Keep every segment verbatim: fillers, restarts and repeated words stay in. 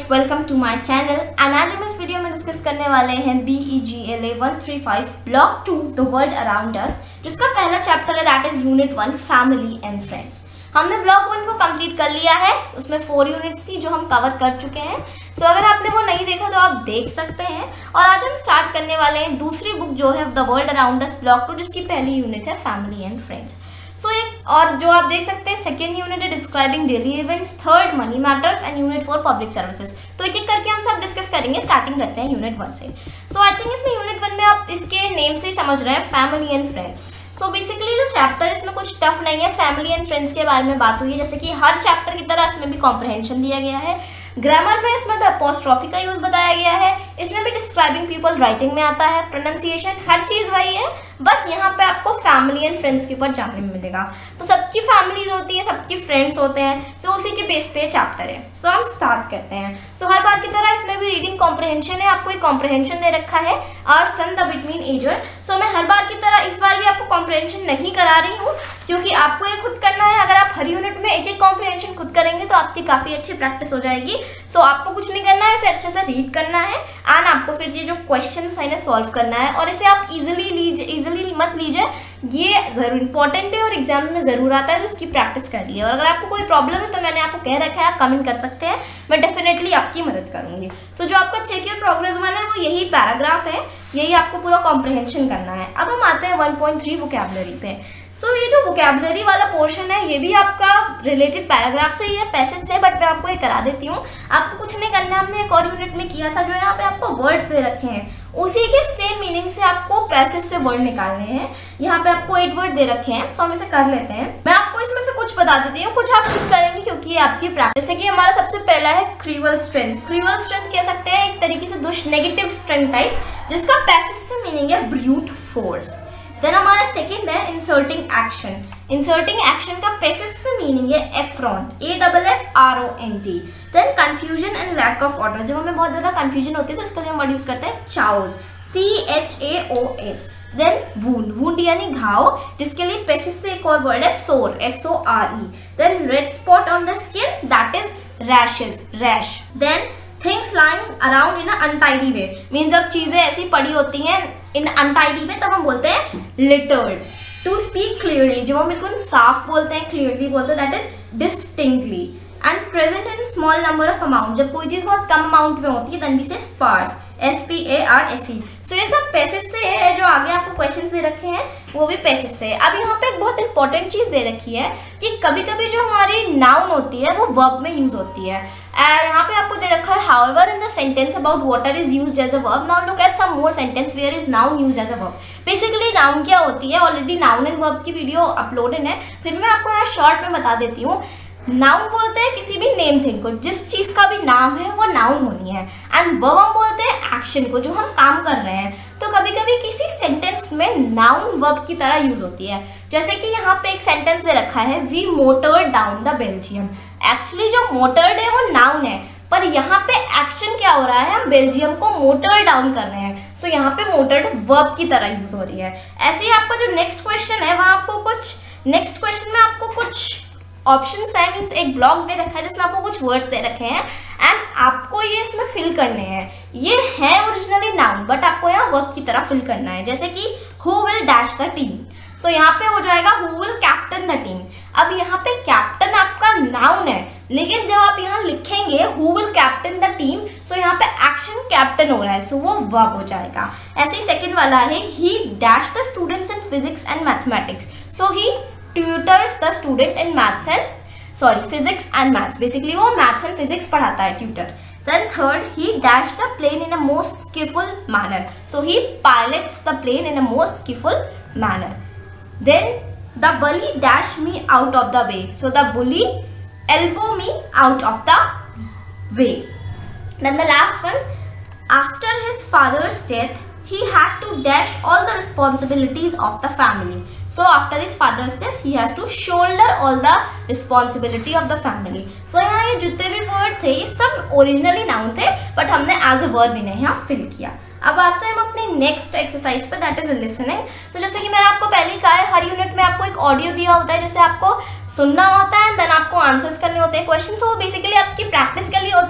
Guys, welcome to my channel. And आज हम इस वीडियो में डिस्कस करने वाले हैं B E G L A one three five block two the world around us, जिसका पहला चैप्टर है that is unit one family and friends. हमने ब्लॉक वन को कंप्लीट कर लिया है, उसमें फोर यूनिट्स थी जो हम कवर कर चुके हैं। सो so, अगर आपने वो नहीं देखा तो आप देख सकते हैं। और आज हम स्टार्ट करने वाले हैं दूसरी बुक जो है the world around us block two, जिसकी पहली यूनिट है family and friends. So so, एक और जो आप देख सकते हैं सेकेंड यूनिट है describing daily events, third money matters and unit four public services. तो एक एक करके हम सब डिस्कस करेंगे। स्टार्टिंग करते हैं यूनिट वन से। सो आई थिंक इसमें यूनिट वन में आप इसके नेम से ही समझ रहे हैं, family and friends. So basically जो चैप्टर इसमें कुछ टफ नहीं है, फैमिली एंड फ्रेंड्स के बारे में बात हुई है। जैसे कि हर चैप्टर की तरह इसमें भी कॉम्प्रहेंशन दिया गया है। ग्रामर में इसमें द अपोस्ट्रोफी का यूज बताया गया है। इसमें भी डिस्क्राइबिंग पीपल राइटिंग में आता है। प्रोनाउंसिएशन हर चीज वही है, बस यहाँ पे आपको फैमिली एंड फ्रेंड्स के ऊपर जानने में मिलेगा। तो सबकी फैमिलीज होती है, सबकी फ्रेंड्स होते हैं, तो उसी के बेस पे चैप्टर है। सो हम स्टार्ट करते हैं। सो हर बार की तरह इसमें भी रीडिंग कॉम्प्रहेंशन है। आपको एक कॉम्प्रहेंशन दे रखा है, our son the between ager. So मैं हर बार की तरह इस बार भी आपको कॉम्प्रहेंशन नहीं करा रही हूँ, क्योंकि आपको ये खुद करना है। अगर आप हर यूनिट में एक एक कॉम्प्रहेंशन खुद करेंगे तो आपकी काफी अच्छी प्रैक्टिस हो जाएगी। सो so, आपको कुछ नहीं करना है, इसे अच्छे से रीड करना है एंड आपको फिर ये जो क्वेश्चंस है इन्हें सॉल्व करना है। और इसे आप इजीली लीजिए, इजीली मत लीजिए, ये जरूर इंपॉर्टेंट है और एग्जाम में जरूर आता है, तो इसकी प्रैक्टिस करिए। और अगर आपको कोई प्रॉब्लम है तो मैंने आपको कह रखा है, आप कमेंट कर सकते हैं, मैं डेफिनेटली आपकी मदद करूंगी। सो so, जो आपका चेक योर प्रोग्रेस वन है वो यही पैराग्राफ है, यही आपको पूरा कॉम्प्रहेंशन करना है। अब हम आते हैं वन पॉइंट थ्री वोकैबुलरी पे। सो so, ये जो वोकैबुलरी वाला पोर्शन है ये भी आपका रिलेटेड पैराग्राफ से ही है, पैसेज से, बट मैं आपको ये करा देती हूँ। आपको कुछ नहीं करना, हमने एक और यूनिट में किया था जो यहाँ पे आपको वर्ड्स दे रखे हैं, उसी के सेम मीनिंग से आपको पैसेज से वर्ड निकालने हैं। यहाँ पे आपको एट वर्ड दे रखे हैं, सो हम इसे कर लेते हैं। मैं आपको इसमें से कुछ बता देती हूँ, कुछ आप खुद करेंगे क्योंकि ये आपकी प्रैक्टिस है। कि हमारा सबसे पहला है क्रीवल स्ट्रेंथ। क्रीवल स्ट्रेंथ कह सकते हैं एक तरीके से दुष्ट नेगेटिव स्ट्रेंथ टाइप, जिसका पैसेज से मीनिंग है ब्रूट फोर्स। देन हमारा सेकंड है इंसर्टिंग एक्शन। इंसर्टिंग एक्शन का पैसेज से मीनिंग है affront, A double F R O N T. Then confusion and lack of order, जब हमें बहुत ज्यादा कंफ्यूजन होती है तो इसके लिए हम वर्ड यूज करते हैं chaos, C H A O S. Then wound, wound यानी घाव, जिसके लिए पैसेज से एक और वर्ड है sore, S O R E. Then red spot on the skin, that is rashes, rash. Then things lying around in untidy way, means जब चीजें ऐसी पड़ी होती हैं इन अनटाइडी वे तब हम बोलते हैं लिटर्ड। टू स्पीक क्लियरली, जब हम बिल्कुल साफ बोलते हैं, क्लियरली बोलते हैं, that is distinctly. And present in small number of amount, जब कोई चीज बहुत कम अमाउंट में होती है then we say sparse, S P A R S E. So ये सब पैसेज से है, जो आगे आपको क्वेश्चन दे रखे हैं वो भी पैसेज से है। अब यहाँ पे एक बहुत इंपॉर्टेंट चीज दे रखी है कि कभी कभी जो हमारी नाउन होती है वो वर्ब में यूज होती है। यहाँ पे आपको दे रखा है however in the sentence about water is used as a verb, now look at some more sentence where is noun used as a verb। Basically noun क्या होती है, ऑलरेडी नाउन एंड वर्ब की वीडियो अपलोडेड है, फिर मैं आपको यहाँ short में बता देती हूँ। नाउन बोलते हैं किसी भी नेम थिंग को, जिस चीज का भी नाम है वो नाउन होनी है। एंड वर्ब हम बोलते हैं एक्शन को, जो हम काम कर रहे हैं। तो कभी कभी किसी सेंटेंस में नाउन वर्ब की तरह यूज होती है। जैसे कि यहाँ पे एक सेंटेंस दे रखा है, we motored down the Belgium. Actually जो मोटर्ड है वो नाउन है, पर यहाँ पे एक्शन क्या हो रहा है, हम बेल्जियम को मोटर डाउन कर रहे हैं। सो so, यहाँ पे मोटर्ड वर्ब की तरह यूज हो रही है। ऐसे ही आपका जो नेक्स्ट क्वेश्चन है वहां आपको कुछ, नेक्स्ट क्वेश्चन में आपको कुछ ऑप्शंस है, मीन्स एक ब्लॉक दे रखा है जिसमें आपको कुछ वर्ड्स दे रखे हैं एंड आपको ये इसमें फिल करने हैं। ये है ओरिजिनली नाउन, बट आपको यहाँ वर्ब की तरह फिल करना है। जैसे कि who will dash the team, so यहाँ पे हो जाएगा who will captain the team. अब यहाँ पे कैप्टन आपका नाउन है, लेकिन जब आप यहाँ लिखेंगे who will captain the team, so यहाँ पे एक्शन कैप्टन हो रहा है, सो वो वर्ब हो जाएगा। ऐसे ही सेकंड वाला है he dash the students in physics and mathematics, so he tutors the student in maths and sorry physics and maths, basically वो मैथ्स एंड फिजिक्स पढ़ाता है, tutor. Then third, he dashed the plane in a most skillful manner, so he pilots the plane in a most skillful manner. Then the bully dashed me out of the way, so the bully elbowed me out of the way. Then the last one, after his father's death he had to dash all the responsibilities of the family. So after his father's death he has to shoulder all the responsibility of the family. So यहाँ ये जितने भी word थे ये सब originally noun थे, but हमने as a verb इन्हें यहाँ फिल किया। अब आते हैं हम अपनी नेक्स्ट एक्सरसाइज पे, दैट इज लिसनिंग। तो जैसे कि मैंने आपको पहले कहा है, हर यूनिट में आपको एक ऑडियो दिया होता है जिसे आपको सुनना होता है, देन आपको आंसर्स करने होते हैं क्वेश्चन। तो बेसिकली आपकी प्रैक्टिस के लिए होता है,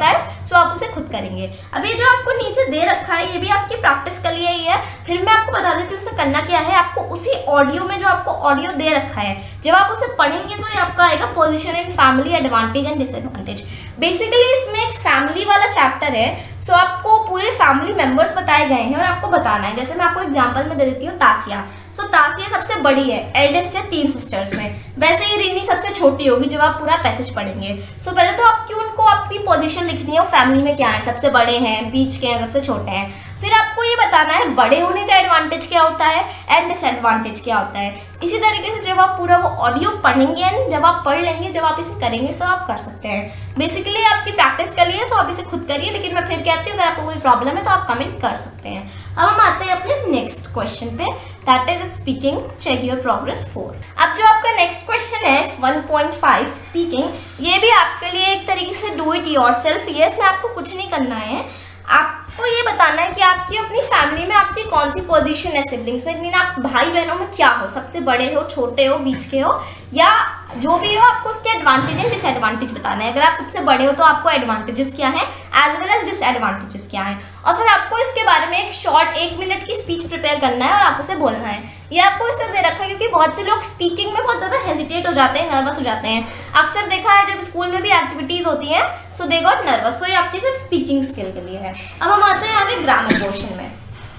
सो आप उसे खुद करेंगे। अब ये जो आपको नीचे दे रखा है ये भी आपकी प्रैक्टिस के लिए ही है। फिर मैं आपको बता देती हूँ उसे करना क्या है। आपको उसी ऑडियो में जो आपको ऑडियो दे रखा है जब आप उसे पढ़ेंगे तो ये आपका आएगा position in family, advantage and disadvantage. Basically इसमें एक फैमिली वाला चैप्टर है। सो आपको पूरे फैमिली मेंबर्स बताए गए हैं और आपको बताना है। जैसे मैं आपको एग्जांपल में दे देती हूँ तासिया। सो so, तासिया सबसे बड़ी है, एल्डेस्ट है तीन सिस्टर्स में। वैसे ही रीनी सबसे छोटी होगी जब आप पूरा पैसेज पढ़ेंगे। सो so, पहले तो आपकी उनको आपकी पोजीशन लिखनी है, फैमिली में क्या है, सबसे बड़े हैं, बीच के हैं, सबसे छोटे हैं। फिर आपको ये बताना है बड़े होने का एडवांटेज क्या होता है एंड डिसएडवांटेज क्या होता है। इसी तरीके से जब आप पूरा वो ऑडियो पढ़ेंगे एंड जब आप पढ़ लेंगे, जब आप इसे करेंगे सो आप कर सकते हैं। बेसिकली आपकी प्रैक्टिस कर लिए सो आप इसे खुद करिए, लेकिन मैं फिर कहती हूँ अगर आपको कोई प्रॉब्लम है तो आप कमेंट कर सकते हैं। अब हम आते हैं अपने नेक्स्ट क्वेश्चन पे, that is speaking, check your progress four. अब जो आपका नेक्स्ट क्वेश्चन है वन पॉइंट फाइव स्पीकिंग, ये भी आपके लिए एक तरीके से डू इट योरसेल्फ। ये इसमें आपको कुछ नहीं करना है, आपको ये बताना है कि आपकी अपनी फैमिली में आपकी कौन सी पोजीशन है सिबलिंग्स में, मीन आप भाई बहनों में क्या हो, सबसे बड़े हो, छोटे हो, बीच के हो, या जो भी हो आपको उसके एडवांटेज एंड डिसएडवांटेज बताना है। अगर आप सबसे बड़े हो तो आपको एडवांटेजेस क्या है एज वेल एज डिसएडवांटेजेस क्या है, और फिर आपको इसके बारे में एक शॉर्ट एक मिनट की स्पीच प्रिपेयर करना है और आप उसे बोलना है। ये आपको इस तरह दे रखा है क्योंकि बहुत से लोग स्पीकिंग में बहुत ज्यादा हेजिटेट हो जाते हैं, नर्वस हो जाते हैं। अक्सर देखा है जब स्कूल में भी एक्टिविटीज होती है सो दे गॉट नर्वस। तो ये आपकी सिर्फ स्पीकिंग स्किल के लिए है। अब हम आते हैं आगे ग्रामर पोर्शन में।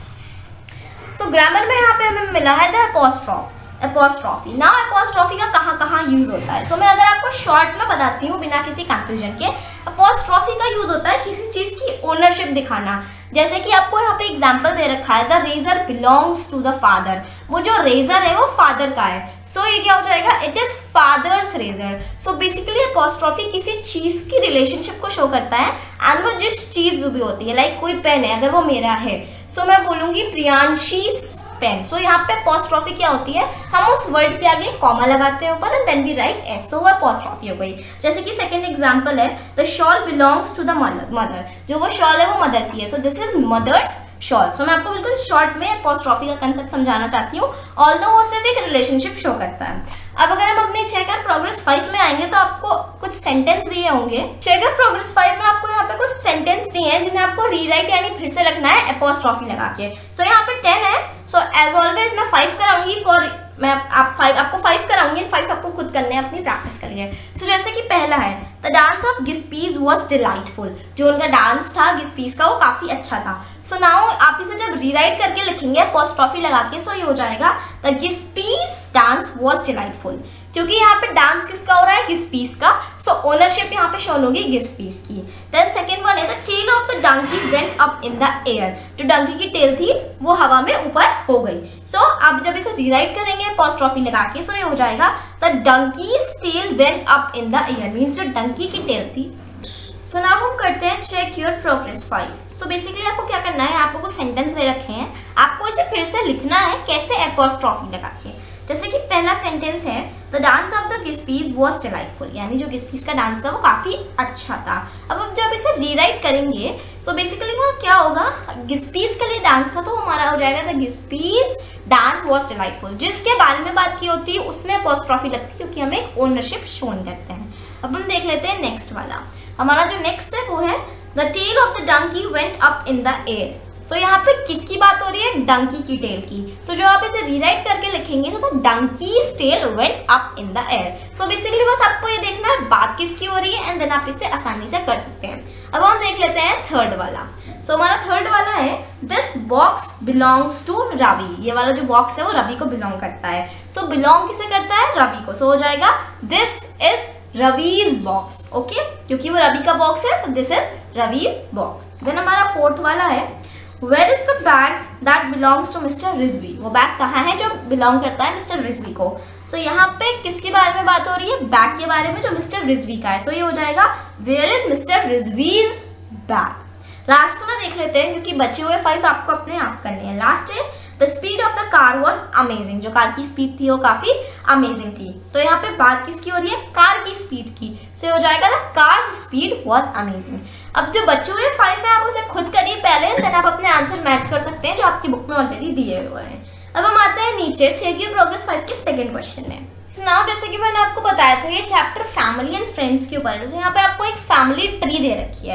तो ग्रामर में यहाँ पे हमें मिला है द अपॉस्ट्रॉफ, अपॉस्ट्रॉफी। ना अपॉस्ट्रॉफी का कहाँ कहाँ यूज होता है। सो so, मैं अगर आपको शॉर्ट में बताती हूँ बिना किसी कंफ्यूजन के, अपॉस्ट्रॉफी का यूज होता है किसी चीज की ओनरशिप दिखाना। जैसे कि आपको यहाँ पे एग्जांपल दे रखा है the razor belongs to the father, वो जो रेजर है वो फादर का है। सो so, ये क्या हो जाएगा, it is father's razor. So basically apostrophe किसी चीज की रिलेशनशिप को शो करता है एंड वो जिस चीज भी होती है, लाइक कोई पेन है अगर वो मेरा है सो so, मैं बोलूंगी प्रियांशीस पेन। सो यहाँ पे अपॉस्ट्रॉफी क्या होती है, हम उस वर्ड के आगे कॉमा लगाते हैं ऊपर and then we write S, तो वो अपॉस्ट्रॉफी हो गई। जैसे कि सेकंड एग्जांपल है the shawl belongs to the mother, जो वो शॉल है वो मदर की है। So this is mother's shawl. So मैं आपको बिल्कुल शॉर्ट में अपॉस्ट्रॉफी का कंसेप्ट समझाना चाहती हूँ, ऑल्दो वो सिर्फ एक रिलेशनशिप शो करता है। अब अगर हम अपने चेक एंड प्रोग्रेस फाइव में आएंगे तो आपको कुछ सेंटेंस दिए होंगे। चेक एंड प्रोग्रेस फाइव में आपको यहाँ पे कुछ सेंटेंस दिए हैं जिन्हें आपको रीराइट यानी फिर से लिखना है अपॉस्ट्रॉफी लगा के। सो so, यहाँ पे टेन है। सो एज ऑलवेज मैं फाइव कराऊंगी फॉर मैं आप फाइव आपको फाइव कराऊंगी, फाइव आपको खुद करने हैं अपनी प्रैक्टिस के लिए। सो so, जैसे कि पहला है the dance of gypsies was delightful, जो उनका डांस था गिस्पीज का वो काफी अच्छा था। सो so, नाउ आप इसे जब रीराइट करके लिखेंगे अपॉस्ट्रॉफी लगा के, सो so ये हो जाएगा the gypsies dance was delightful, क्योंकि यहाँ पे डांस किसका हो रहा है, गिस्पीज का। सो ओनरशिप यहाँ पे शोन होगी गिस्पीज की। देन सेकंड वन है the tail of the donkey went up in the air, जो डंकी की टेल थी वो हवा में ऊपर हो गई। सो so, आप जब इसे रीराइट करेंगे अपॉस्ट्रॉफी लगा के, सो so ये हो जाएगा the donkey's tail went up in the air, means जो डंकी की टेल थी। सो नाउ हम करते हैं check your progress five. So basically आपको क्या करना है, आपको कुछ सेंटेंस दे रखे हैं, आपको इसे फिर से लिखना है कैसे, अपॉस्ट्रॉफी लगा के। जैसे कि पहला सेंटेंस है the dance of the gypsies was delightful, यानी जो गिस्पीज का डांस था वो काफी अच्छा था। अब अब जब इसे रीराइट करेंगे तो बेसिकली वहाँ क्या होगा, गिस्पीज का लिए डांस था तो हमारा हो जाएगा the gypsies dance was delightful. जिसके बारे में बात की होती है उसमें अपॉस्ट्रॉफी लगती है क्योंकि हमें एक ओनरशिप शोन करते हैं। अब हम देख लेते हैं नेक्स्ट वाला। हमारा जो नेक्स्ट है वो है the tail of the donkey went up in the air. So so, यहाँ पे किसकी बात हो रही है, डंकी की टेल की। सो so, जो आप इसे रीराइट करके लिखेंगे तो the donkey's tail went up in the air. So basically बस आपको ये देखना है बात किसकी हो रही है एंड देन आप इसे आसानी से कर सकते हैं। अब हम देख लेते हैं थर्ड वाला। सो so, हमारा थर्ड वाला है this box belongs to Ravi. ये वाला जो बॉक्स है वो रवि को बिलोंग करता है। सो so, बिलोंग किसे करता है, रवि को। सो so, हो जाएगा this is Ravi's box, okay, क्योंकि वो रवि का बॉक्स है। So this is Ravi's box. Then हमारा फोर्थ वाला है Where is the bag that belongs to Mr Rizvi. वो बैग कहाँ है जो बिलोंग करता है मिस्टर रिजवी को। सो so, यहाँ पे किसके बारे में बात हो रही है, बैग के बारे में जो मिस्टर रिजवी का है। सो so, ये हो जाएगा Where is Mr Rizvi's bag. Last वाला देख लेते हैं क्योंकि बचे हुए फाइव आपको अपने आप करने हैं। लास्ट है the speed of the car was amazing, जो कार की स्पीड थी वो काफी अमेजिंग थी। तो यहाँ पे बात किसकी हो रही है, कार की स्पीड की। सो so, हो जाएगा the car speed was amazing. अब जो बचे हुए फाइव है आप उसे खुद करिए पहले, देन आप अपने आंसर मैच कर सकते हैं जो आपकी बुक में ऑलरेडी दिए हुए हैं। अब हम आते हैं नीचे चेक योर प्रोग्रेस फाइव के सेकंड क्वेश्चन में। नाउ जैसे कि मैंने आपको बताया था ये चैप्टर फैमिली एंड फ्रेंड्स के ऊपर है। तो यहाँ पे आपको एक फैमिली ट्री दे रखी है।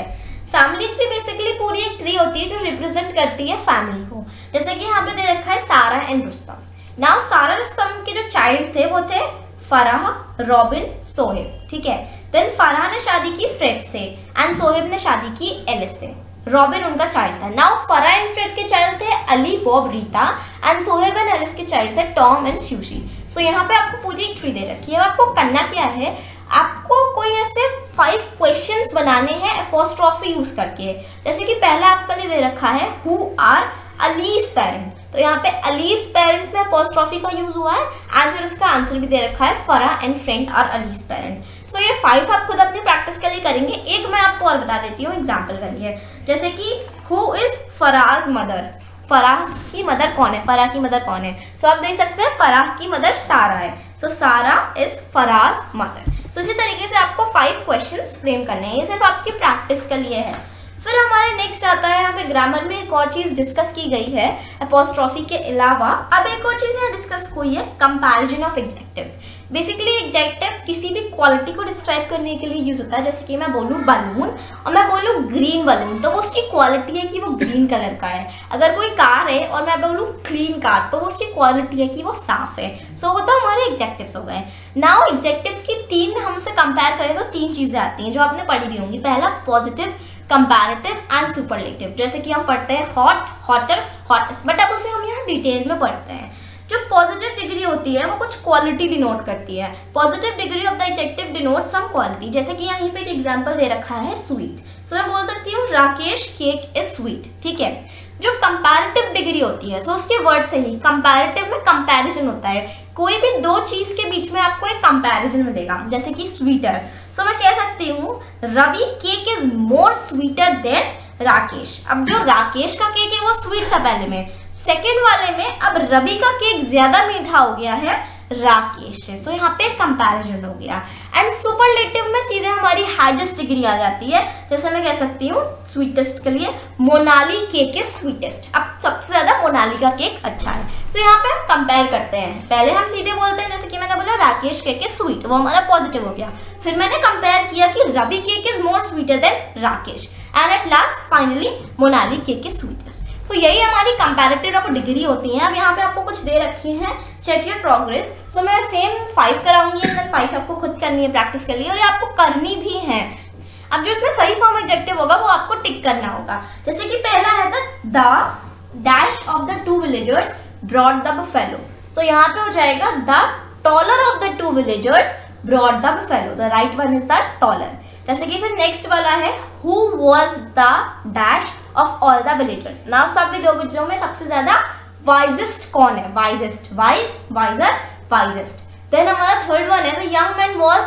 फैमिली ट्री बेसिकली पूरी एक ट्री होती है जो रिप्रेजेंट करती है फैमिली को। जैसे कि यहाँ पे दे रखा है सारा एंड रुस्तम। नाउ सारा रुस्तम के जो चाइल्ड थे वो थे फराह, रॉबिन, सोहेब, ठीक है। देन फराह ने शादी की फ्रेड से एंड सोहेब ने शादी की एलिस से। रॉबिन उनका चाइल्ड था। नाउ फराह एंड फ्रेड के चाइल्ड थे Ali, Bob, Rita and Sohaib and Alice के चाइल्ड थे टॉम एंड स्यूशी। सो यहाँ पे आपको पूरी एक ट्री दे रखी है। आपको करना क्या है, आपको कोई ऐसे फाइव क्वेश्चंस बनाने हैं अपोस्ट्रोफी यूज करके। जैसे कि पहला आपके लिए दे रखा है हु आर अलीज पेरेंट, तो यहाँ पे अलीज पेरेंट्स में अपोस्ट्रोफी का यूज हुआ है एंड फिर उसका आंसर भी दे रखा है Farah and friend are Ali's parent. So ये फाइव आप खुद अपनी प्रैक्टिस के लिए करेंगे। एक मैं आपको और बता देती हूँ एग्जाम्पल के लिए, जैसे कि who is Farah's mother, Farah की मदर कौन है, फराह की मदर कौन है। सो so, आप देख सकते हैं फराह की मदर सारा है। सो सारा इज फराज मदर। सो इसी तरीके से आपको फाइव क्वेश्चंस फ्रेम करने हैं। ये सिर्फ आपकी प्रैक्टिस के लिए है। फिर हमारे नेक्स्ट आता है, यहाँ पे ग्रामर में एक और चीज डिस्कस की गई है अपोस्ट्रोफी के अलावा। अब एक और चीज यहाँ डिस्कस हुई है comparison of adjectives. Basically adjective किसी भी क्वालिटी को डिस्क्राइब करने के लिए यूज होता है। जैसे कि मैं बोलूँ बलून और मैं बोलूँ ग्रीन बलून, तो वो उसकी क्वालिटी है कि वो ग्रीन कलर का है। अगर कोई कार है और मैं बोलूँ क्लीन कार, तो वो उसकी क्वालिटी है कि वो साफ है। सो so, वो तो हमारे एडजेक्टिव्स हो गए। नाउ एडजेक्टिव्स की तीन हमसे कंपेयर करें तो तीन चीजें आती हैं जो आपने पढ़ी भी होंगी। पहला पॉजिटिव, कंपैरेटिव एंड सुपरलेटिव। जैसे कि हम पढ़ते हैं हॉट, हॉटर, हॉटेस्ट, बट अब उसे हम यहाँ डिटेल में पढ़ते हैं। जो पॉजिटिव डिग्री होती है वो कुछ क्वालिटी डिनोट करती है। Positive degree of the adjective denote some quality. जैसे कि यहाँ पे एक एग्जांपल दे रखा है स्वीट, सो मैं बोल सकती हूँ राकेश केक इज स्वीट, ठीक है। जो कंपैरेटिव डिग्री होती है, सो उसके वर्ड से ही कंपैरेटिव में कंपैरिजन होता है। कोई भी दो चीज के बीच में आपको एक कंपैरिजन मिलेगा, जैसे कि स्वीटर। सो मैं कह सकती हूँ Ravi cake is more sweeter than Rakesh. अब जो राकेश का केक है वो स्वीट था पहले में, सेकेंड वाले में अब रवि का केक ज्यादा मीठा हो गया है राकेश से। सो यहाँ पे कंपैरिजन हो गया। एंड सुपरलेटिव में सीधे हमारी हाईएस्ट डिग्री आ जाती है। जैसे मैं कह सकती हूँ स्वीटेस्ट के लिए मोनाली केक इज स्वीटेस्ट। अब सबसे ज्यादा मोनाली का केक अच्छा है। सो so, यहाँ पे हम कंपेयर करते हैं। पहले हम सीधे बोलते हैं, जैसे कि मैंने बोला राकेश केक इज स्वीट, वो हमारा पॉजिटिव हो गया। फिर मैंने कंपेयर किया कि Ravi cake is more sweeter than Rakesh and at last finally Monali cake is sweetest. तो यही हमारी कंपैरेटिव ऑफ डिग्री होती है। अब यहाँ पे आपको कुछ दे रखी है, चेक योर प्रोग्रेस। सो मैं सेम फाइव कराऊंगी एंड देन फाइव आपको खुद करनी है प्रैक्टिस के लिए, और ये आपको करनी भी है। अब जो इसमें सही फॉर्म एडजेक्टिव होगा वो आपको टिक करना होगा। जैसे कि पहला है the dash of the two villagers brought the buffalo. So यहाँ पे हो जाएगा the taller of the two villagers brought the buffalo. The right one is the taller. जैसे कि फिर नेक्स्ट वाला है who was the dash of all the villagers. Now सब विलेजर्स में सबसे ज्यादा वाइजेस्ट कौन है, wisest, wise, wiser, wisest. Then हमारा थर्ड वन है the young man was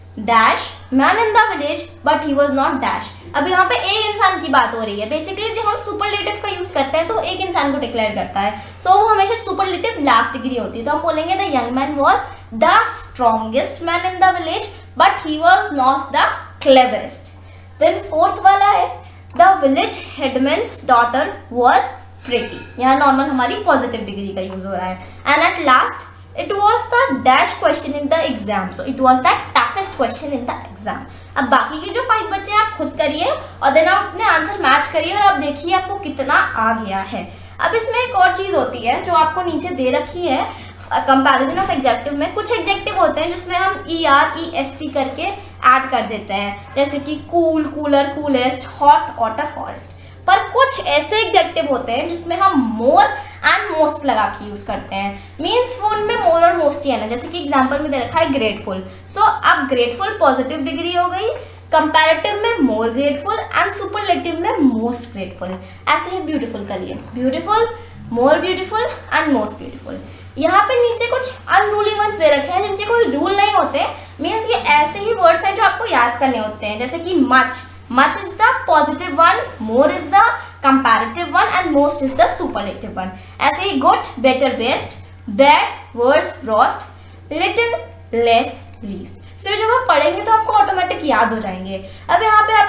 dash man in the village but he was not dash. अब यहाँ पे एक इंसान की बात हो रही है। बेसिकली जब हम सुपरलेटिव का यूज करते हैं तो एक इंसान को डिक्लेयर करता है। सो so, वो हमेशा सुपरलेटिव लास्ट डिग्री होती है। तो हम बोलेंगे the young man was the strongest man in the village but he was not the cleverest. Then fourth वाला है the village headman's daughter was pretty. यहाँ नॉर्मल हमारी पॉजिटिव डिग्री का यूज हो रहा है। And at last it was the dash question in the exam. So it was the toughest question in the exam. अब बाकी के जो फाइव बचे हैं आप खुद करिए और देन आप अपने आंसर मैच करिए और आप देखिए आपको कितना आ गया है। अब इसमें एक और चीज होती है जो आपको नीचे दे रखी है कंपैरिजन ऑफ एडजेक्टिव में। कुछ एडजेक्टिव होते हैं जिसमें हम E R E S T करके ऐड कर देते हैं, जैसे कि cool, cooler, coolest, hot, hotter, hottest. पर कुछ ऐसे एडजेक्टिव होते हैं जिसमें हम मोर एंड मोस्ट लगा के यूज करते हैं। मीन्स वो उनमें मोर और मोस्ट ही है ना। जैसे कि एग्जांपल में दे रखा है ग्रेटफुल। सो so, अब ग्रेटफुल पॉजिटिव डिग्री हो गई, कंपैरेटिव में मोर ग्रेटफुल एंड सुपरलेटिव में मोस्ट ग्रेटफुल। ऐसे ही ब्यूटीफुल का लिए beautiful, more beautiful and most beautiful. यहाँ पे नीचे कुछ अनरूली वर्ड्स दे रखे हैं जिनके कोई रूल नहीं होते। मीन्स ये ऐसे ही वर्ड्स हैं जो आपको याद करने होते हैं। जैसे कि much, much is the positive one, more is the comparative one and most is the superlative one. ऐसे ही good, better, best, bad, worst, worst, little, less, least. सो जब आप पढ़ेंगे तो आपको ऑटोमेटिक याद हो जाएंगे। अब यहाँ पे आपको नीचे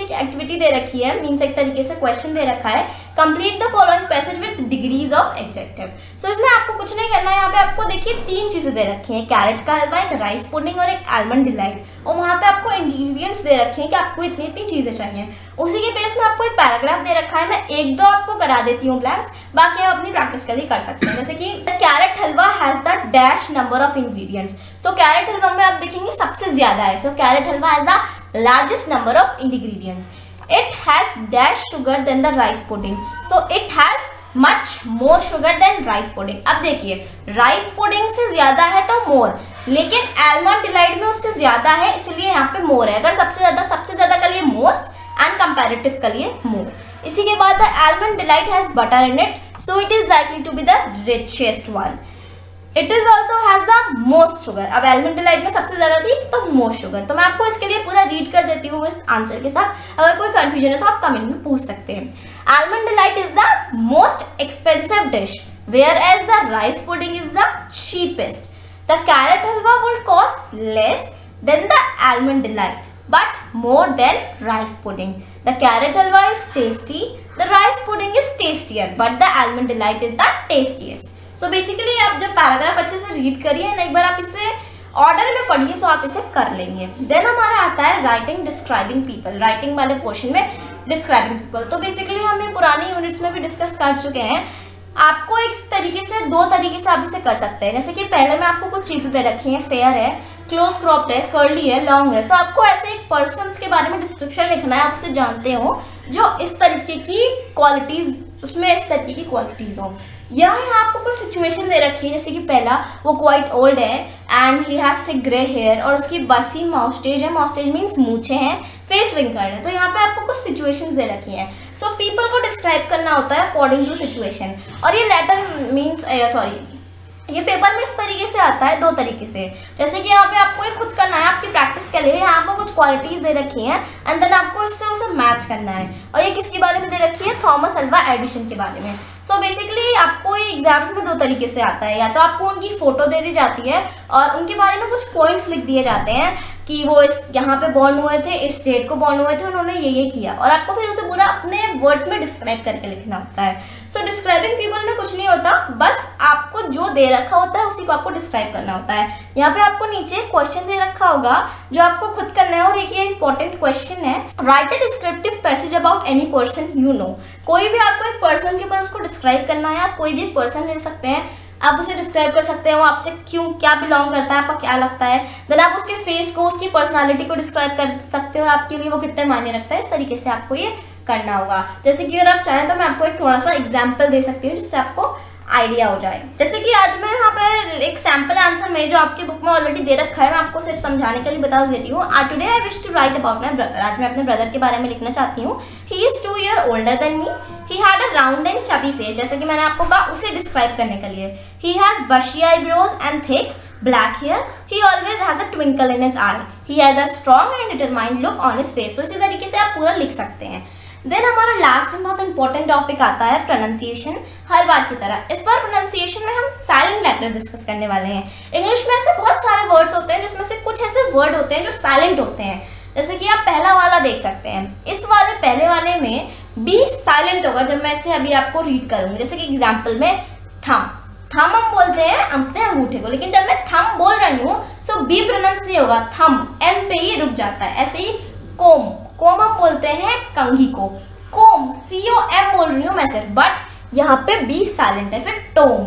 एक एक्टिविटी दे रखी है, मीन्स एक तरीके से क्वेश्चन दे रखा है, complete the following passage with degrees of adjective. So इसमें आपको कुछ नहीं करना है, यहाँ पे आपको देखिए तीन चीजें दे रखी हैं, कैरेट का हलवा, एक राइस पुडिंग और एक आलमंड डिलाइट, और वहाँ पे आपको इंग्रेडिएंट्स दे रखे हैं कि आपको इतनी इतनी चीजें चाहिए। उसी के बेस में आपको एक पैराग्राफ दे रखा है, मैं एक दो आपको करा देती हूँ ब्लैंक्स, बाकी आप अपनी प्रैक्टिस के लिए कर सकते हैं। जैसे कि carrot halwa has the dash number of ingredients. So carrot halwa में आप देखेंगे सबसे ज्यादा है, so carrot halwa has the largest number of ingredient. It has dash sugar than the rice pudding. So it has much more sugar than rice pudding. अब देखिए rice pudding से ज्यादा है तो मोर, लेकिन आलमंड डिलाइट में उससे ज्यादा है, इसलिए यहाँ पे मोर है। अगर सबसे ज्यादा सबसे ज्यादा का लिए मोस्ट एंड कंपैरेटिव का लिए मोर। इसी के बाद the almond delight has butter in it, so it is likely to be the richest one. It is also has the most sugar. अब आलमंड डिलाइट में सबसे ज्यादा थी तो मोस्ट शुगर। तो मैं आपको इसके लिए पूरा रीड कर देती हूँ इस आंसर के साथ, अगर कोई कंफ्यूजन है तो आप कमेंट में पूछ सकते हैं। Almond delight is the most expensive dish, whereas the rice pudding is the cheapest. The carrot halwa would cost less than the almond delight, but more than rice pudding. The carrot halwa is tasty. The rice pudding is tastier, but the almond delight is the tastiest. So basically आप जब paragraph अच्छे से read करिए ना, एक बार आप इसे order में पढ़िए, सो आप इसे कर लेंगे। देन हमारा आता है राइटिंग डिस्क्राइबिंग पीपल। राइटिंग वाले पोर्शन में डिस्क्राइबिंग पीपल, तो बेसिकली हम ये पुरानी यूनिट्स में भी डिस्कस कर चुके हैं। आपको एक तरीके से दो तरीके से आप इसे कर सकते हैं। जैसे कि पहले में आपको कुछ चीजें दे रखी हैं, फेयर है, क्लोज क्रॉप्ड है, कर्ली है, लॉन्ग है। सो आपको ऐसे एक पर्सन के बारे में डिस्क्रिप्शन लिखना है, आप उसे जानते हो, जो इस तरीके की क्वालिटीज, उसमें इस तरीके की क्वालिटीज हो। यहाँ यहाँ आपको कुछ सिचुएशन दे रखी है, जैसे कि पहला वो क्वाइट ओल्ड है and he has thick grey hair, और उसकी बसी माउस्टेज है, माउस्टेज मीन्स मूछे हैं, फेस रिंकल्ड है। तो यहाँ पे आपको कुछ सिचुएशंस दे रखी हैं। सो पीपल को डिस्क्राइब करना होता है अकॉर्डिंग टू सिचुएशन, और ये लेटर मीन्स सॉरी ये पेपर में इस तरीके से आता है, दो तरीके से। जैसे कि यहाँ पे आपको ये खुद करना है आपकी प्रैक्टिस के लिए, यहाँ पर कुछ क्वालिटीज दे रखी हैं एंड देन आपको इससे उसे मैच करना है। और ये किसके बारे में दे रखी है? थॉमस अल्वा एडिसन के बारे में। सो so बेसिकली आपको ये एग्जाम्स में दो तरीके से आता है, या तो आपको उनकी फोटो दे दी जाती है और उनके बारे में कुछ पॉइंट्स लिख दिए जाते हैं कि वो इस यहाँ पे बॉर्न हुए थे, इस डेट को बॉर्न हुए थे, उन्होंने ये ये किया, और आपको फिर उसे पूरा अपने वर्ड्स में डिस्क्राइब करके लिखना होता है। सो डिस्क्राइबिंग पीपल में कुछ नहीं होता, बस आपको जो दे रखा होता है उसी को आपको डिस्क्राइब करना होता है। यहाँ पे आपको नीचे क्वेश्चन दे रखा होगा जो आपको खुद करना है, और एक ये इंपॉर्टेंट क्वेश्चन है, write a descriptive passage about any person you know. कोई भी आपको एक पर्सन के ऊपर उसको डिस्क्राइब करना है, आप कोई भी एक पर्सन ले सकते हैं, आप उसे डिस्क्राइब कर सकते हैं, वो आपसे क्यों क्या बिलोंग करता है, आपको क्या लगता है। देन आप उसके फेस को, उसकी पर्सनालिटी को डिस्क्राइब कर सकते हो और आपके लिए वो कितने मायने रखता है। इस तरीके से आपको ये करना होगा। जैसे कि अगर आप चाहें तो मैं आपको एक थोड़ा सा एग्जाम्पल दे सकती हूँ जिससे आपको आइडिया हो जाए। जैसे कि आज मैं यहाँ पे एक सैम्पल आंसर में जो आपकी बुक में ऑलरेडी दे रखा है, मैं आपको सिर्फ समझाने के लिए बता देती हूँ। आज today I wish to write about my brother. आज मैं अपने ब्रदर के बारे में लिखना चाहती हूँ। He is two year older than me, he had a round and chubby face. जैसे कि मैंने आपको कहा उसे डिस्क्राइब करने के लिए। He has bushy eyebrows and thick black hair, he always has a twinkle in his eye, he has a strong and determined look on his face. तो इसी तरीके से आप पूरा लिख सकते हैं। देन हमारा लास्ट एंड बहुत इंपॉर्टेंट टॉपिक आता है प्रोनाउंसिएशन। हर बार की तरह इस बार प्रोनाउंसिएशन में हम साइलेंट लेटर डिस्कस करने वाले हैं। इंग्लिश में ऐसे बहुत सारे वर्ड्स होते हैं जिसमें से कुछ ऐसे वर्ड होते हैं जो साइलेंट होते हैं। जैसे कि आप पहला वाला देख सकते हैं, इस वाले पहले वाले में बी साइलेंट होगा जब मैं इसे अभी आपको रीड करूंगी। जैसे कि एग्जाम्पल में थम, थम हम बोलते हैं अपने अंगूठे को, लेकिन जब मैं थम बोल रही हूँ तो बी प्रोनाउंस नहीं होगा, थम एम पे ही रुक जाता है। ऐसे ही कोम, कोम हम बोलते हैं कंघी को, कोम सी ओ एम बोल रही हूँ मैं सिर्फ, बट यहाँ पे बी साइलेंट है। फिर tomb,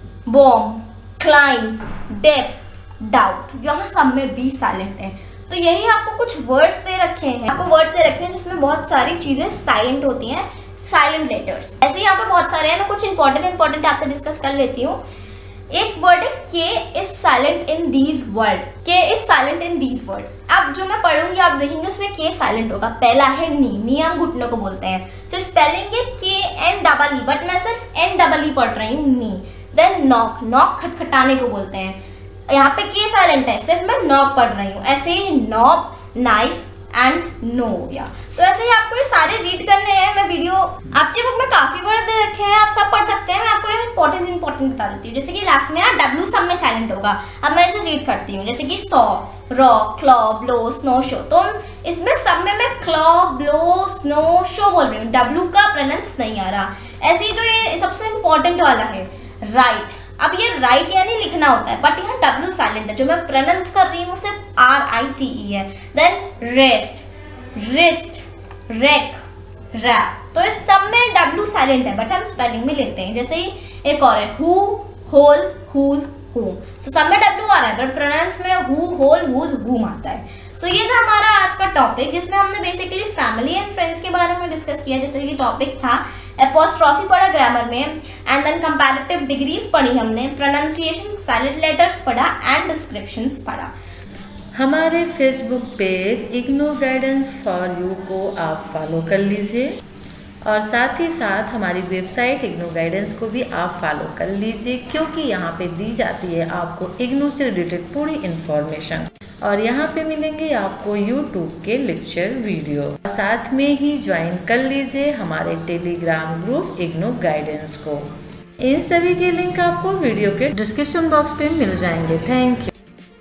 bomb, climb, debt, doubt, यहाँ सब में बी साइलेंट है। तो यही आपको कुछ वर्ड्स दे रखे हैं, आपको वर्ड्स दे रखे हैं जिसमें बहुत सारी चीजें साइलेंट होती हैं, साइलेंट लेटर्स। ऐसे ही यहाँ पे बहुत सारे हैं, मैं कुछ इंपॉर्टेंट इंपॉर्टेंट आपसे डिस्कस कर लेती हूँ। एक वर्ड है K is silent in these word, K is silent in these words. अब जो मैं पढ़ूंगी आप देखेंगे उसमें के साइलेंट होगा। पहला है नी, नी हम घुटने को बोलते हैं, तो स्पेलिंग है के एन डबल ई, बट मैं सिर्फ एन डबल ई पढ़ रही हूँ, नी। देन नॉक, नॉक खटखटाने को बोलते हैं, यहाँ पे के साइलेंट है, सिर्फ मैं नॉक पढ़ रही हूँ। ऐसे ही नॉब, नाइफ एंड नो हो गया। तो ऐसे ही आपको ये सारे रीड करने हैं। मैं वीडियो आपकी बुक में काफी वर्ड दे रखे हैं, आप सब पढ़ सकते हैं। मैं आपको ये इंपॉर्टेंट इंपॉर्टेंट बता देती हूँ। जैसे कि लास्ट में डब्ल्यू सब में साइलेंट होगा। अब मैं इसे रीड करती हूँ, जैसे कि saw, raw, claw, blow, snow, show. तो इसमें सब में मैं क्लॉ, ब्लो, स्नो, शो बोल रही हूँ, डब्ल्यू का प्रोनाउंस नहीं आ रहा। ऐसे ही जो ये सबसे इंपॉर्टेंट वाला है राइट, अब ये राइट यानी लिखना होता है, बट यहाँ डब्ल्यू साइलेंट है, जो मैं प्रोनाउंस कर रही हूँ सिर्फ आर आई टी ई है। Then wrest, wrist, wreck, wrap, तो इस सब में डब्ल्यू साइलेंट है, बट हम स्पेलिंग में लेते हैं। जैसे ही एक और है हु, होल, हुज, हुम, सो सब में डब्ल्यू आ रहा है, बट प्रोनाउंस में हु, होल, हुज, हुम आता है। सो so, ये था हमारा आज का टॉपिक, जिसमें हमने बेसिकली फैमिली एंड फ्रेंड्स के बारे में डिस्कस किया। जैसे कि टॉपिक था एपोस्ट्रॉफी पढ़ा ग्रामर में, एंड देन कंपैरेटिव डिग्रीज पढ़ी हमने, प्रोनाउंसिएशन, साइलेंट लेटर्स पढ़ा एंड डिस्क्रिप्शंस पढ़ा। हमारे Facebook page IGNOU guidance for you को आप फॉलो कर लीजिए, और साथ ही साथ हमारी वेबसाइट इग्नो गाइडेंस को भी आप फॉलो कर लीजिए, क्योंकि यहाँ पे दी जाती है आपको इग्नो से रिलेटेड पूरी इंफॉर्मेशन, और यहाँ पे मिलेंगे आपको यूट्यूब के लेक्चर वीडियो। साथ में ही ज्वाइन कर लीजिए हमारे टेलीग्राम ग्रुप इग्नो गाइडेंस को। इन सभी के लिंक आपको वीडियो के डिस्क्रिप्शन बॉक्स पे मिल जाएंगे। Thank you.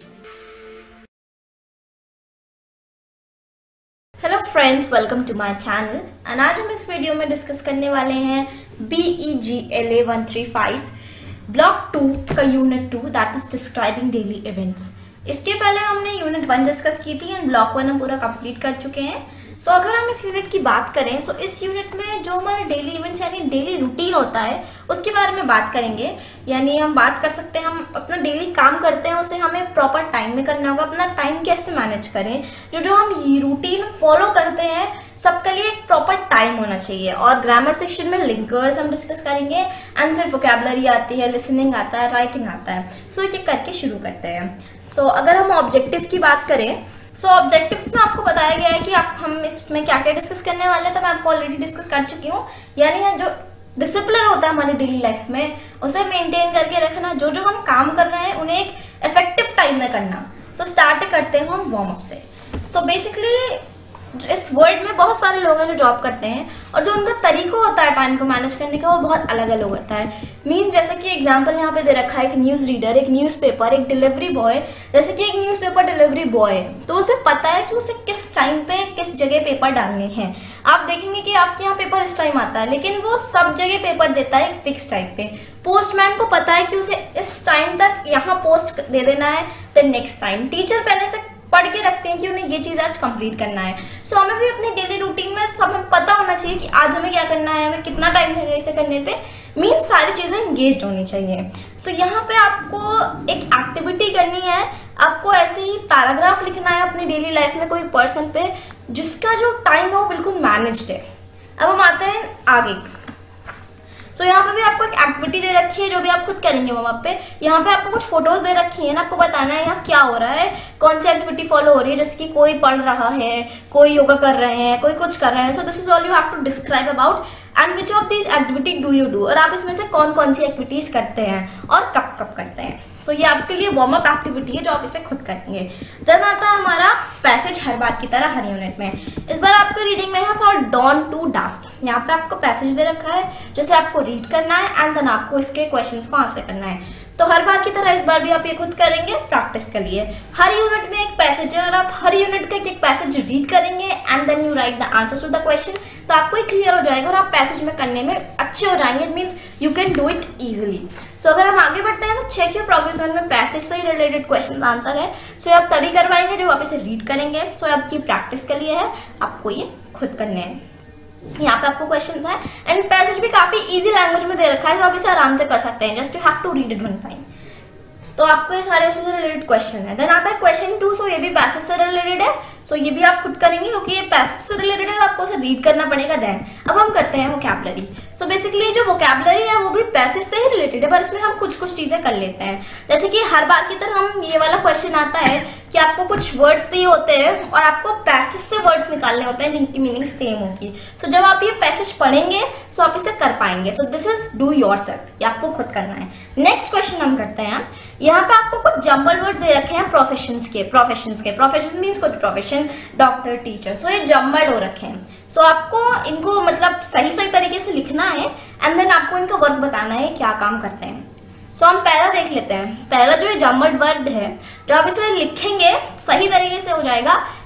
Hello friends, welcome to my channel. And आज हम इस वीडियो में डिस्कस करने वाले हैं B E G L A one three five block two का unit two, that is describing daily events. इसके पहले हमने यूनिट वन डिस्कस की थी एंड ब्लॉक वन हम पूरा कंप्लीट कर चुके हैं। सो so, अगर हम इस यूनिट की बात करें, सो so इस यूनिट में जो हमारे डेली इवेंट्स यानी डेली रूटीन होता है उसके बारे में बात करेंगे। यानी हम बात कर सकते हैं, हम अपना डेली काम करते हैं उसे हमें प्रॉपर टाइम में करना होगा, अपना टाइम कैसे मैनेज करें। जो जो हम रूटीन फॉलो करते हैं सबके लिए एक प्रॉपर टाइम होना चाहिए। और ग्रामर सेक्शन में लिंकर्स हम डिस्कस करेंगे, एंड फिर वोकैबुलरी आती है, लिसनिंग आता है, राइटिंग आता है। सो so, ये करके शुरू करते हैं। सो so, अगर हम ऑब्जेक्टिव की बात करें, सो so, ऑब्जेक्टिव्स में आपको बताया गया है कि आप हम इसमें क्या क्या डिस्कस करने वाले हैं, तो मैं आपको ऑलरेडी डिस्कस कर चुकी हूँ। यानी जो डिसिप्लिन होता है हमारी डेली लाइफ में उसे मेंटेन करके रखना, जो जो हम काम कर रहे हैं उन्हें एक इफेक्टिव टाइम में करना। सो so, स्टार्ट करते हैं हम वार्म अप से। सो so, बेसिकली इस वर्ल्ड में बहुत सारे लोग हैं जो जॉब करते हैं, और जो उनका तरीका होता है टाइम को मैनेज करने का वो बहुत अलग अलग होता है। मीन्स जैसे कि एग्जांपल यहाँ पे दे रखा है, एक न्यूज़ रीडर, एक न्यूज़पेपर, एक डिलीवरी बॉय। जैसे कि एक न्यूज़पेपर डिलीवरी बॉय है तो उसे पता है कि उसे किस टाइम पे किस जगह पेपर डालने हैं। आप देखेंगे कि आपके यहाँ पेपर इस टाइम आता है, लेकिन वो सब जगह पेपर देता है एक फिक्स टाइम पे। पोस्टमैन को पता है कि उसे इस टाइम तक यहाँ पोस्ट दे देना है, देन नेक्स्ट टाइम। टीचर पहले से पढ़ के रखते हैं कि उन्हें ये चीज़ आज कंप्लीट करना है। सो so, हमें भी अपनी डेली रूटीन में सब हमें पता होना चाहिए कि आज हमें क्या करना है, हमें कितना टाइम लगेगा इसे करने पे। मीन्स सारी चीज़ें इंगेज्ड होनी चाहिए। सो so, यहाँ पे आपको एक एक्टिविटी करनी है, आपको ऐसे ही पैराग्राफ लिखना है अपनी डेली लाइफ में कोई पर्सन पे जिसका जो टाइम है वो बिल्कुल मैनेज्ड है। अब हम आते हैं आगे। सो so, यहाँ पे भी आपको एक एक्टिविटी दे रखी है जो भी आप खुद करेंगे वहाँ पे। यहाँ पे आपको कुछ फोटोज दे रखी है ना, आपको बताना है यहाँ क्या हो रहा है, कौन सी एक्टिविटी फॉलो हो रही है। जैसे कि कोई पढ़ रहा है, कोई योगा कर रहे हैं, कोई कुछ कर रहे हैं। So this is all you have to describe about and which of this activity do you do, और आप इसमें से कौन कौन सी एक्टिविटीज करते हैं और कब कब करते हैं। सो so, ये आपके लिए वार्म अप एक्टिविटी है जो आप इसे खुद करेंगे। देन आता है हमारा पैसेज, हर बार की तरह हर यूनिट में। इस बार आपको रीडिंग में है फॉर डॉन टू डस्क। यहाँ पे आपको पैसेज दे रखा है जिसे आपको रीड करना है एंड देन आपको इसके क्वेश्चंस को आंसर करना है। तो हर बार की तरह इस बार भी आप ये खुद करेंगे प्रैक्टिस के लिए। हर यूनिट में एक पैसेज है और आप हर यूनिट का एक एक पैसेज रीड करेंगे and then you write the answers to the question. तो आपको ये क्लियर हो जाएगा और आप पैसेज में करने में अच्छे हो जाएंगे। It means you can do it easily. So अगर हम आगे बढ़ते हैं तो चेक योर प्रोग्रेस में पैसेज से रिलेटेड क्वेश्चन आंसर है। सो so, आप तभी करवाएंगे जब आप इसे रीड करेंगे। सो so, आपकी प्रैक्टिस के लिए है, आपको ये खुद करने हैं। यहाँ पे आपको क्वेश्चंस हैं एंड पैसेज भी काफी इजी लैंग्वेज में दे रखा है, तो आप इसे आराम से कर सकते हैं। Just you have to read it one time. तो आपको ये सारे उससे रिलेटेड क्वेश्चन है। देन आता है क्वेश्चन टू। सो ये भी पैसेज से रिलेटेड है। सो so, ये भी आप खुद करेंगे क्योंकि ये पैसेज से रिलेटेड है, तो आपको उसे रीड करना पड़ेगा। देन अब हम करते हैं वोकैबुलरी। सो बेसिकली जो वोकैबुलरी है वो भी पैसेज से ही रिलेटेड है, पर इसमें हम कुछ कुछ चीजें कर लेते हैं। जैसे कि हर बार की तरह हम ये वाला क्वेश्चन आता है कि आपको कुछ वर्ड्स दिए होते हैं और आपको पैसेज से वर्ड्स निकालने होते हैं जिनकी मीनिंग सेम होगी। सो so, जब आप ये पैसेज पढ़ेंगे सो आप इसे कर पाएंगे। So this is do yourself, ये आपको खुद करना है। नेक्स्ट क्वेश्चन हम करते हैं। यहाँ पे आपको कुछ जंबल वर्ड दे रखे हैं प्रोफेशंस के प्रोफेशंस के प्रोफेशन मीन्स कोई प्रोफेशन, डॉक्टर, टीचर। सो ये जंबल हो रखे हैं। सो so, आपको इनको मतलब सही सही तरीके से लिखना है एंड देन आपको इनका वर्क बताना है क्या काम करते हैं। सो so, हम पहला देख लेते हैं। पहला जो ये जम्बल्ड वर्ड है, जब आप इसे लिखेंगे सही तरीके से हो जाएगा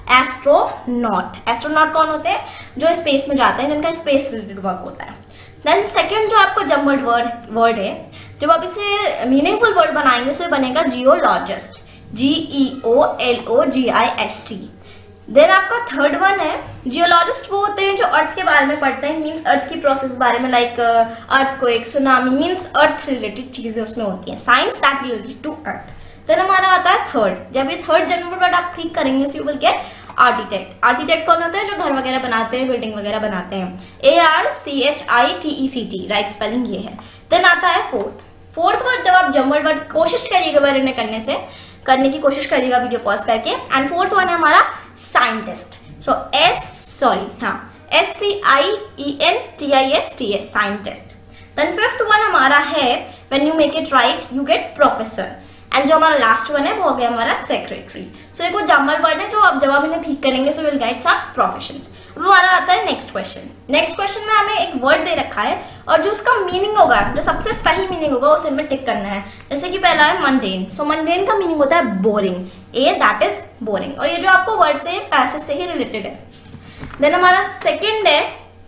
एस्ट्रोनॉट। एस्ट्रोनॉट कौन होते हैं? जो स्पेस में जाते हैं, जिनका स्पेस रिलेटेड वर्क होता है। देन सेकंड जो आपको जम्बल्ड वर्ड वर्ड है, जब आप इसे मीनिंगफुल वर्ड बनाएंगे तो बनेगा geologist, G E O L O G I S T. Then आपका थर्ड वन है जियोलॉजिस्ट, वो होते हैं जो अर्थ के बारे में पढ़ते हैं, मीन्स अर्थ की प्रोसेस बारे में, लाइक अर्थ को एक सुनामी, मीन्स अर्थ रिलेटेड चीजें उसमें होती हैं, science that related to earth. Then हमारा आता है थर्ड, जब ये थर्ड जनरल वर्ड आप क्लिक करेंगे so you will get architect. Architect कौन होते हैं? जो घर वगैरह बनाते हैं, बिल्डिंग वगैरह बनाते हैं, A R C H I T E C T, right spelling ये है। देन आता है फोर्थ। फोर्थ वर्ड जब आप जम्बल्ड वर्ड कोशिश करिएगा बारे करने से करने की कोशिश करिएगा वीडियो पॉज करके। एंड फोर्थ वन है हमारा साइंटिस्ट, सो एस सॉरी हाँ S C I E N T I S T S, scientist. Then fifth one हमारा है when you make it right you get professor. And जो हमारा last one है वो हो गया हमारा सेक्रेटरी। सो एक जम्बल वर्ड है जो आप जब आप इन्हें ठीक करेंगे so will guide some professions. अब हमारा आता है नेक्स्ट क्वेश्चन। नेक्स्ट क्वेश्चन में हमें एक वर्ड दे रखा है और जो उसका मीनिंग होगा, जो सबसे सही मीनिंग होगा उसे हमें टिक करना है। जैसे कि पहला है मंडेन, सो मंडेन का मीनिंग होता है boring, A that is boring, और ये जो आपको वर्ड से पैसेज से ही रिलेटेड है। देन हमारा सेकेंड है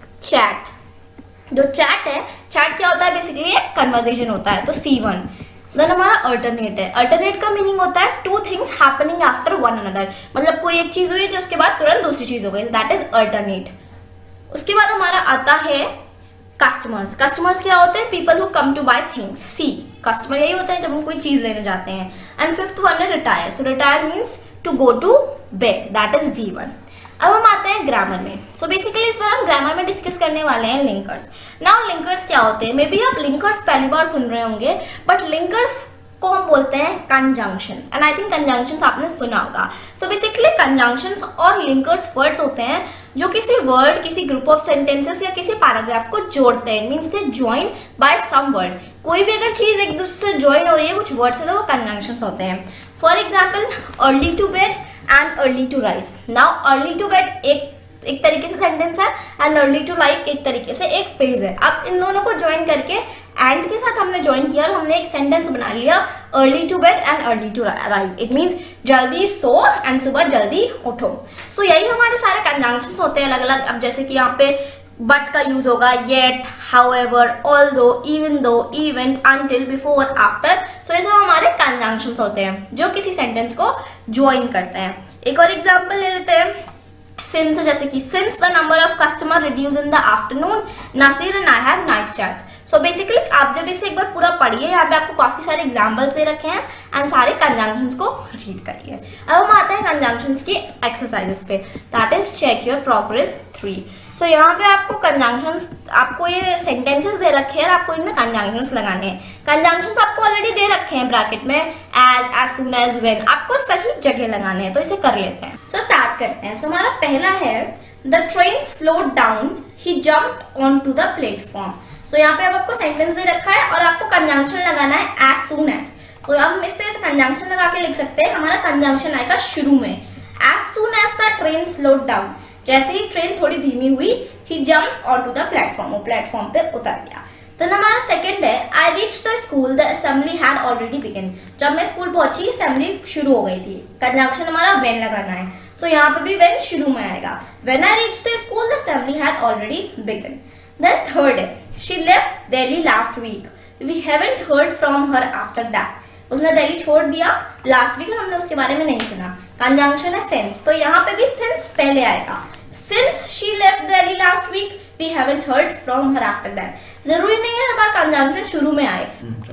चैट। जो चैट है, चैट क्या होता है? बेसिकली एक कन्वर्सेशन होता है, तो सी वन। देन हमारा अल्टरनेट है। अल्टरनेट का मीनिंग होता है two things happening after one another, मतलब कोई एक चीज हुई जो उसके बाद तुरंत दूसरी चीज हो गई, दैट इज अल्टरनेट। उसके बाद हमारा आता है कस्टमर्स। कस्टमर्स क्या होते हैं? People who come to buy things, C customer यही होता है जब हम कोई चीज लेने जाते हैं। एंड फिफ्थ वन है retire, so retire means to go to bed, that is D one. अब हम आते हैं ग्रामर में। सो बेसिकली इस बार हम ग्रामर में डिस्कस करने वाले हैं लिंकर्स। नाउ लिंकर्स क्या होते हैं? मे बी आप लिंकर्स पहली बार सुन रहे होंगे, बट लिंकर्स को हम बोलते हैं conjunctions, and I think conjunctions आपने सुना होगा। सो बेसिकली कंजंक्शंस और लिंकर्स वर्ड्स होते हैं जो किसी वर्ड, किसी ग्रुप ऑफ सेंटेंसेस या किसी पैराग्राफ को जोड़ते हैं, means they join by some word. कोई भी अगर चीज एक दूसरे से ज्वाइन हो रही है कुछ वर्ड से, तो वो कंजंक्शंस होते हैं। For example early to bed and early to rise. Now early to bed एक एक तरीके से सेंटेंस है एंड अर्ली टू लाइक एक तरीके से एक फ्रेज है। अब इन दोनों को ज्वाइन करके एंड के साथ हमने ज्वाइन किया और हमने एक सेंटेंस बना लिया, early to bed and early to rise. It means जल्दी सो एंड सुबह जल्दी उठो। सो so, यही हमारे सारे कंजंक्शंस होते हैं अलग अलग। अब जैसे कि यहाँ पे बट का यूज होगा, yet, however, although, even though, event, until, before, after. So ये सब हमारे कंजंक्शंस होते हैं जो किसी सेंटेंस को ज्वाइन करते हैं। एक और एग्जाम्पल ले लेते हैं सिंस, जैसे कि since the number of customer reduce in the afternoon, Nasir and I have nice chats. So basically आप जब इसे एक बार पूरा पढ़िए, यहाँ पे आपको काफी सारे एग्जाम्पल्स दे रखे हैं एंड सारे कंजंक्शंस को रीड करिए। अब हम आते हैं कंजंक्शंस की एक्सरसाइजेस पे, that is check your progress three. So यहाँ पे आपको कंजंक्शंस, आपको ये सेंटेंसेस दे रखे हैं, आपको इनमें कंजंक्शंस लगाने हैं। कंजंक्शंस आपको ऑलरेडी दे रखे हैं ब्रैकेट में, as, as soon as, when, आपको सही जगह लगाने हैं, तो इसे कर लेते हैं। सो so, स्टार्ट करते हैं। सो so, हमारा पहला है the train slowed down, he jumped on to the platform. So यहाँ पे अब आपको सेंटेंस दे रखा है और आपको कंजंक्शन लगाना है एज सून एज। सो हम इससे कंजंक्शन लगा के लिख सकते हैं, हमारा कंजंक्शन आएगा शुरू में, as soon as the train slowed down, जैसे ही ट्रेन थोड़ी धीमी हुई, he jumped onto the platform, वो प्लेटफॉर्म पे उतर गया। तो हमारा सेकंड है I reached the school, the assembly had already begin. जब मैं स्कूल पहुंची असेंबली शुरू हो गई थी। कंजंक्शन हमारा व्हेन लगाना है, सो so, यहाँ पे भी व्हेन शुरू में आएगा। When I reached the school, the assembly had already begin. Then third है she left Delhi last week, we haven't heard from her after that. उसने दिल्ली छोड़ दिया लास्ट वीक और हमने उसके बारे में नहीं सुना। कंजंक्शन है सिंस, तो यहाँ पे भी सिंस पहले आएगा। Since she left Delhi last week, we haven't heard from her after that. जरूरी नहीं है हर बार कंजंक्शन शुरू में आए।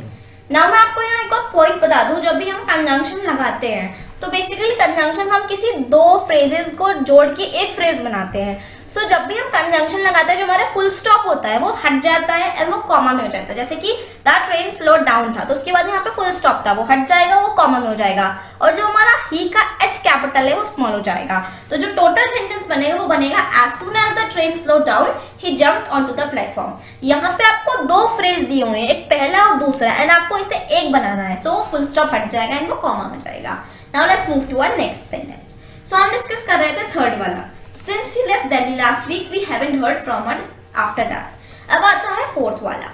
नाउ मैं आपको यहाँ एक और पॉइंट बता दूं, जब भी हम कंजंक्शन लगाते हैं तो बेसिकली कंजंक्शन हम किसी दो फ्रेजेस को जोड़ के एक फ्रेज बनाते हैं। सो so, जब भी हम कंजंक्शन लगाते हैं जो हमारा फुल स्टॉप होता है वो हट जाता है एंड वो कॉमा में हो जाता है। जैसे कि द ट्रेन स्लो डाउन था तो उसके बाद यहाँ पे फुल स्टॉप था, वो हट जाएगा, वो कॉमा में हो जाएगा। और जो हमारा ही का एच कैपिटल है वो स्मॉल हो जाएगा। तो जो टोटल सेंटेंस बनेगा वो बनेगा as soon as the train slow down he jumped onto the platform. यहाँ पे आपको दो फ्रेज दिए हुए हैं, एक पहला और दूसरा, एंड आपको इसे एक बनाना है। सो so, फुल स्टॉप हट जाएगा एंड वो कॉमा में जाएगा। Now let's move to our next sentence. So हम डिस्कस कर रहे थे थर्ड वाला, Since she left Delhi last week, we haven't heard from her after that. अब आता है फोर्थ वाला।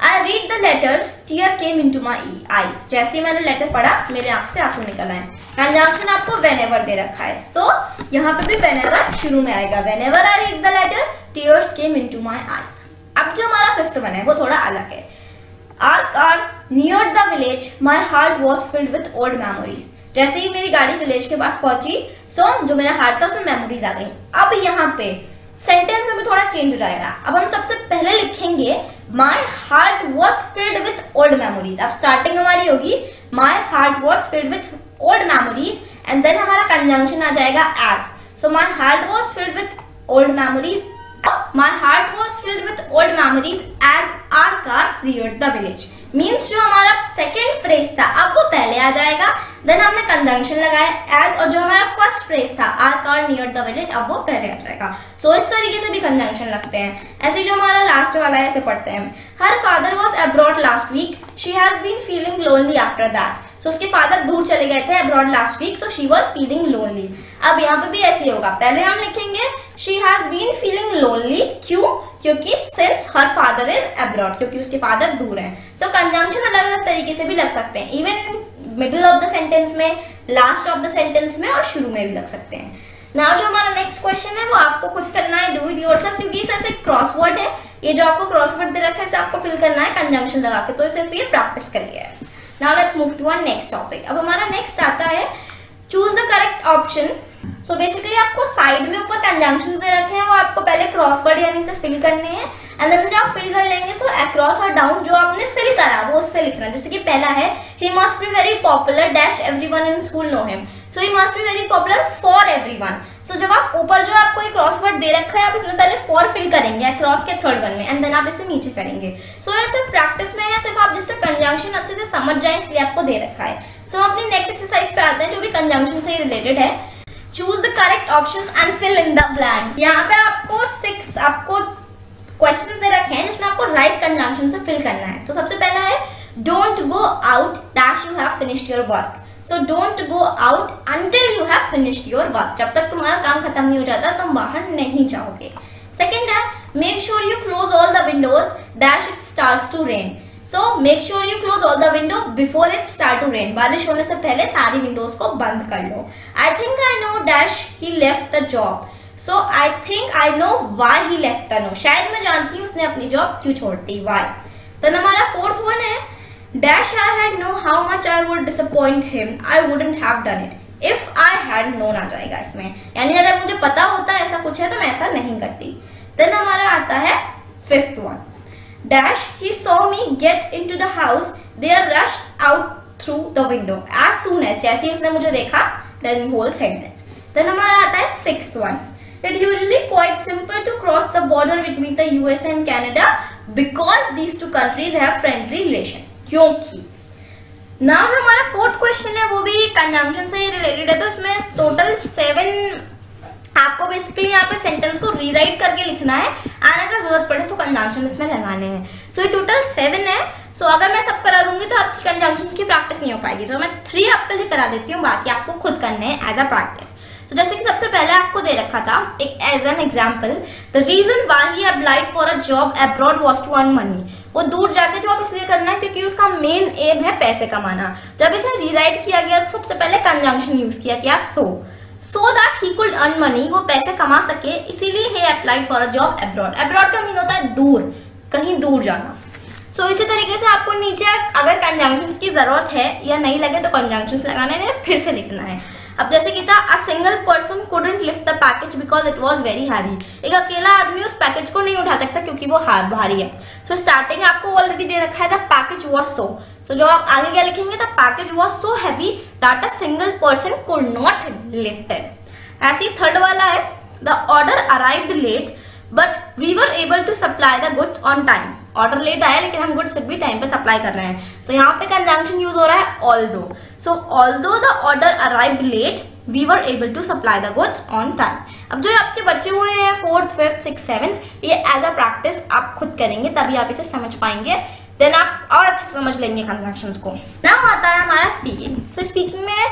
I read the letter, tear came into my eyes. जैसे ही मैंने लेटर पढ़ा मेरे आंख से आंसू निकल आए। कंजंक्शन आपको व्हेनेवर दे रखा है, सो so, यहाँ पे भी व्हेनेवर शुरू में आएगा। Whenever I read the letter, tears came into my eyes. अब जो हमारा फिफ्थ वन है वो थोड़ा अलग है। Our car near the village, my heart was filled with old memories. जैसे ही मेरी गाड़ी विलेज के पास पहुंची, सो so, जो मेरा हार्ट था उसमें मेमोरीज आ गई। अब यहाँ पे सेंटेंस में भी थोड़ा चेंज हो जाएगा। अब हम सबसे पहले लिखेंगे my heart was filled with old memories. अब स्टार्टिंग हमारी होगी my heart was filled with old memories and then हमारा कंजंक्शन आ जाएगा as. So my heart was filled with old memories, my heart was filled with old memories as our car neared the village. Means जो हमारा second phrase था अब वो पहले आ जाएगा, देन हमने कंजंक्शन लगाया एज, और जो हमारा फर्स्ट फ्रेज था our car near the village अब वो पहले आ जाएगा। सो so, इस तरीके से भी कंजंक्शन लगते हैं। ऐसे जो हमारा लास्ट वाला है ऐसे पढ़ते हैं। Her father was abroad last week, she has been feeling lonely after that. So उसके फादर दूर चले गए थे abroad last week, so she was feeling lonely. अब यहाँ पे भी ऐसे ही होगा, पहले हम लिखेंगे she has been feeling lonely. क्यों? क्योंकि since her father is abroad, क्योंकि उसके फादर दूर हैं। सो कंजंक्शन अलग अलग तरीके से भी लग सकते हैं, even middle of the sentence में, लास्ट ऑफ द सेंटेंस में और शुरू में भी लग सकते हैं। नाउ जो हमारा नेक्स्ट क्वेश्चन है वो आपको खुद करना है, डू इट योरसेल्फ, क्योंकि ये सिर्फ एक क्रॉसवर्ड है। ये जो आपको क्रॉसवर्ड दे रखा है इसे आपको फिल करना है कंजंक्शन लगा के, तो सिर्फ ये प्रैक्टिस करिए। Now let's move to our next topic. अब हमारा नेक्स्ट आता है choose the correct option. So basically आपको साइड में ऊपर कंजंक्शंस दे रखे हैं, वो आपको पहले क्रॉसवर्ड यानी से फिल करने हैं एंड देन जब आप फिल कर लेंगे सो अक्रॉस और डाउन जो आपने फिल करा वो उससे लिखना। जैसे कि पहला है he must be very popular dash everyone in school know him, so he must be very popular for everyone. So जब आप ऊपर जो आपको एक क्रॉसवर्ड दे रखा है आप इसमें पहले फॉर फिल करेंगे अक्रॉस के थर्ड वन में एंड देन आप इसे नीचे करेंगे। सो so, ये सिर्फ प्रैक्टिस में है, सिर्फ आप जिससे कंजंक्शन अच्छे से समझ जाए इसलिए आपको दे रखा है। सो so, हम अपनी नेक्स्ट एक्सरसाइज पे आते हैं जो भी कंजंक्शन से रिलेटेड है। Choose the correct options and fill in the blank. यहाँ पे आपको सिक्स आपको क्वेश्चंस दे रखे हैं जिसमें आपको राइट कंजंक्शन से फिल करना है। तो सबसे पहला है don't go out dash you have finished your work. So don't go out until you have finished your work. जब तक तुम्हारा काम खत्म नहीं हो जाता तुम बाहर नहीं जाओगे। सेकेंड है make sure you close all the windows dash it starts to rain. So make sure you close all the window before it start to rain. बारिश होने से पहले सारी विंडोज को बंद कर लो। I think I know dash he left the job. So I think I know why he left the no. शायद मैं जानती हूँ उसने अपनी जॉब क्यों छोड़ दी, वाई। देन हमारा फोर्थ वन है dash I had no how much I would disappoint him, I wouldn't have done it if I had known आ जाएगा इसमें, यानी अगर मुझे पता होता ऐसा कुछ है तो मैं ऐसा नहीं करती। देन हमारा आता है fifth one dash he saw me get into the house, they are rushed out through the window as soon as. जैसे ही उसने मुझे देखा, देन होल सेंटेंस। देन हमारा आता है sixth one It usually quite simple to cross the border between the U S A and Canada because these two countries have friendly relation. क्योंकि now जो हमारा फोर्थ क्वेश्चन है वो भी conjunction से रिलेटेड है, तो इसमें टोटल सेवन आपको बेसिकली यहाँ पे सेंटेंस को रीराइट करके लिखना है और अगर जरूरत पड़े तो कंजंक्शन इसमें लगाने हैं। सो so, ये टोटल सेवन है। सो so, अगर मैं सब करा दूंगी तो आपकी कंजंक्शन की प्रैक्टिस नहीं हो पाएगी। तो so, मैं थ्री आपके लिए करा देती हूँ, बाकी आपको खुद करने हैं एज अ प्रैक्टिस। तो जैसे कि सबसे पहले आपको दे रखा था एक as an example the reason why he applied for a job abroad was to earn money. वो दूर जाके जॉब इसलिए करना है क्योंकि उसका मेन एम है पैसे कमाना। जब इसे रीराइट किया गया तो सबसे पहले कंजंक्शन यूज किया गया so so that he could earn money, वो पैसे कमा सके, इसीलिए he applied for a job abroad. Abroad का मीन होता है दूर, कहीं दूर जाना। सो so, इसी तरीके से आपको नीचे अगर कंजंक्शंस की जरूरत है या नहीं लगे तो कंजंक्शंस लगाना है, फिर से लिखना है। अब जैसे कि था a single person couldn't lift the package because it was very heavy. एक अकेला आदमी उस पैकेज को नहीं उठा सकता क्योंकि वो भारी है। सो so, स्टार्टिंग आपको ऑलरेडी दे रखा है the package was so. So जो आप आगे क्या लिखेंगे the package was so heavy that a single person could not lift it. ऐसे ही थर्ड वाला है the order arrived late but we were able to supply the goods on time. Order late आया लेकिन हम गुड्स फिर भी time पे सप्लाई कर रहे हैं। सो so, यहाँ पे कंजंक्शन यूज हो रहा है although. So although the order arrived late we were able to supply the goods on time. अब जो आपके बच्चे हुए हैं फोर्थ फिफ्थ सिक्स सेवन्थ, ये एज अ प्रैक्टिस आप खुद करेंगे तभी आप इसे समझ पाएंगे, देन आप और अच्छे समझ लेंगे कंजंक्शंस को। नाउ आता है हमारा स्पीकिंग। सो स्पीकिंग में